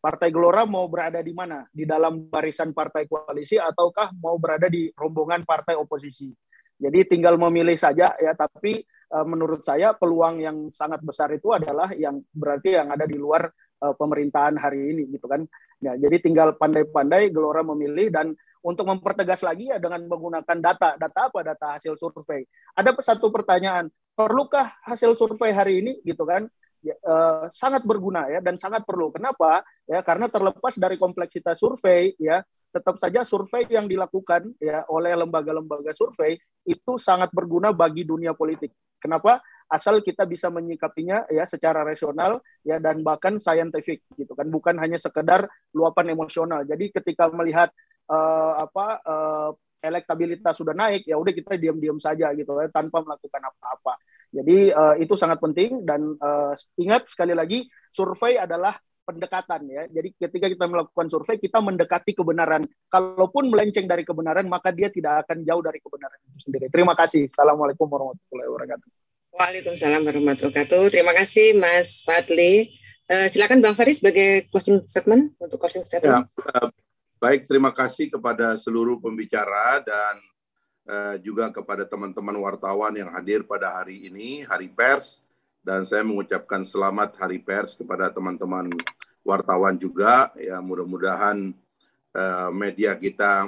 S7: Partai Gelora mau berada di mana? Di dalam barisan partai koalisi ataukah mau berada di rombongan partai oposisi? Jadi tinggal memilih saja ya, tapi menurut saya peluang yang sangat besar itu adalah yang berarti yang ada di luar pemerintahan hari ini gitu kan. Ya, jadi tinggal pandai-pandai Gelora memilih, dan untuk mempertegas lagi ya dengan menggunakan data apa? Data hasil survei. Ada satu pertanyaan, perlukah hasil survei hari ini gitu kan? Ya, sangat berguna ya, dan sangat perlu. Kenapa? Ya, karena terlepas dari kompleksitas survei ya, tetap saja survei yang dilakukan ya oleh lembaga-lembaga survei itu sangat berguna bagi dunia politik. Kenapa? Asal kita bisa menyikapinya ya secara rasional ya, dan bahkan scientific gitu kan, bukan hanya sekedar luapan emosional. Jadi ketika melihat elektabilitas sudah naik, ya udah kita diam-diam saja gitu ya, tanpa melakukan apa-apa. Jadi itu sangat penting, dan ingat sekali lagi, survei adalah pendekatan ya. Jadi ketika kita melakukan survei, kita mendekati kebenaran. Kalaupun melenceng dari kebenaran, maka dia tidak akan jauh dari kebenaran itu sendiri. Terima kasih. Assalamualaikum warahmatullahi wabarakatuh.
S3: Waalaikumsalam warahmatullahi wabarakatuh. Terima kasih Mas Fadli. Silakan Bang Faris sebagai closing statement untuk closing statement.
S1: Ya, baik, terima kasih kepada seluruh pembicara dan juga kepada teman-teman wartawan yang hadir pada hari ini, Hari Pers, dan saya mengucapkan selamat Hari Pers kepada teman-teman wartawan juga. Ya, mudah-mudahan media kita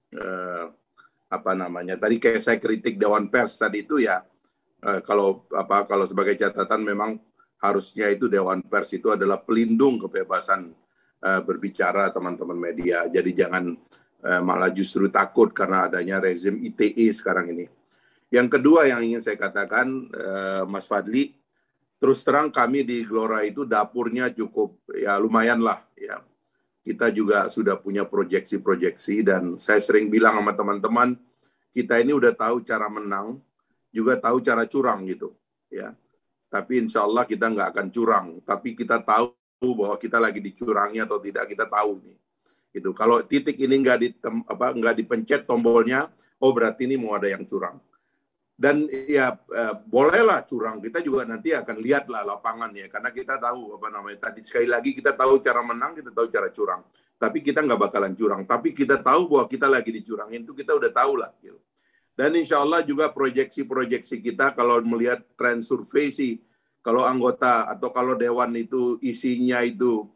S1: tadi kayak saya kritik Dewan Pers tadi itu ya, kalau sebagai catatan memang harusnya itu Dewan Pers itu adalah pelindung kebebasan berbicara teman-teman media. Jadi jangan malah justru takut karena adanya rezim ITE sekarang ini. Yang kedua yang ingin saya katakan, Mas Fadli, terus terang kami di Gelora itu dapurnya cukup ya lumayan lah ya. Kita juga sudah punya proyeksi-proyeksi, dan saya sering bilang sama teman-teman, kita ini udah tahu cara menang, juga tahu cara curang gitu ya. Tapi insya Allah kita nggak akan curang, tapi kita tahu bahwa kita lagi dicurangi atau tidak, kita tahu nih. Gitu. Kalau titik ini nggak dipencet tombolnya, oh berarti ini mau ada yang curang. Dan ya bolehlah curang, kita juga nanti akan lihatlah lapangan ya, karena kita tahu tadi sekali lagi kita tahu cara menang, kita tahu cara curang. Tapi kita nggak bakalan curang. Tapi kita tahu bahwa kita lagi dicurangin, itu kita udah tahu lah. Gitu. Dan insya Allah juga proyeksi-proyeksi kita kalau melihat tren survei sih, kalau anggota atau kalau dewan itu isinya itu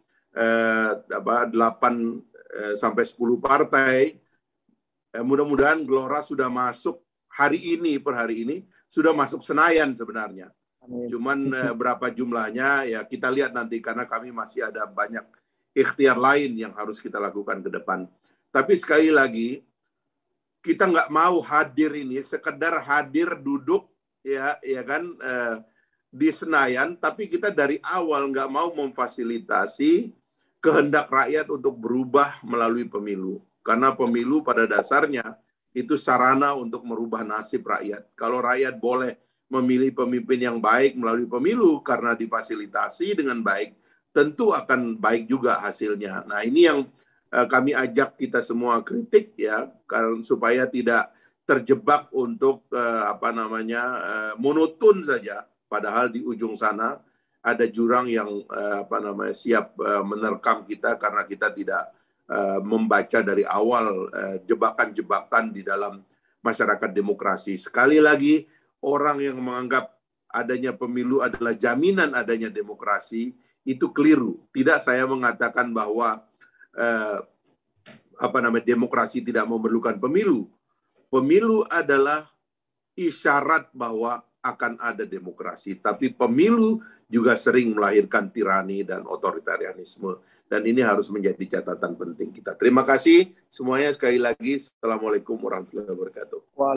S1: 8 sampai 10 partai, mudah-mudahan Gelora sudah masuk per hari ini sudah masuk Senayan sebenarnya. Amin. Cuman berapa jumlahnya ya kita lihat nanti, karena kami masih ada banyak ikhtiar lain yang harus kita lakukan ke depan. Tapi sekali lagi, kita nggak mau hadir ini sekedar hadir duduk ya kan di Senayan, tapi kita dari awal nggak mau memfasilitasi kehendak rakyat untuk berubah melalui pemilu. Karena pemilu pada dasarnya itu sarana untuk merubah nasib rakyat. Kalau rakyat boleh memilih pemimpin yang baik melalui pemilu karena difasilitasi dengan baik, tentu akan baik juga hasilnya. Nah, ini yang kami ajak kita semua kritik ya, supaya tidak terjebak untuk monoton saja, padahal di ujung sana ada jurang yang siap menerkam kita karena kita tidak membaca dari awal jebakan-jebakan di dalam masyarakat demokrasi. Sekali lagi, orang yang menganggap adanya pemilu adalah jaminan adanya demokrasi itu keliru. Tidak saya mengatakan bahwa demokrasi tidak memerlukan pemilu. Pemilu adalah isyarat bahwa akan ada demokrasi, tapi pemilu juga sering melahirkan tirani dan otoritarianisme, dan ini harus menjadi catatan penting kita. Terima kasih semuanya sekali lagi. Assalamualaikum warahmatullahi wabarakatuh.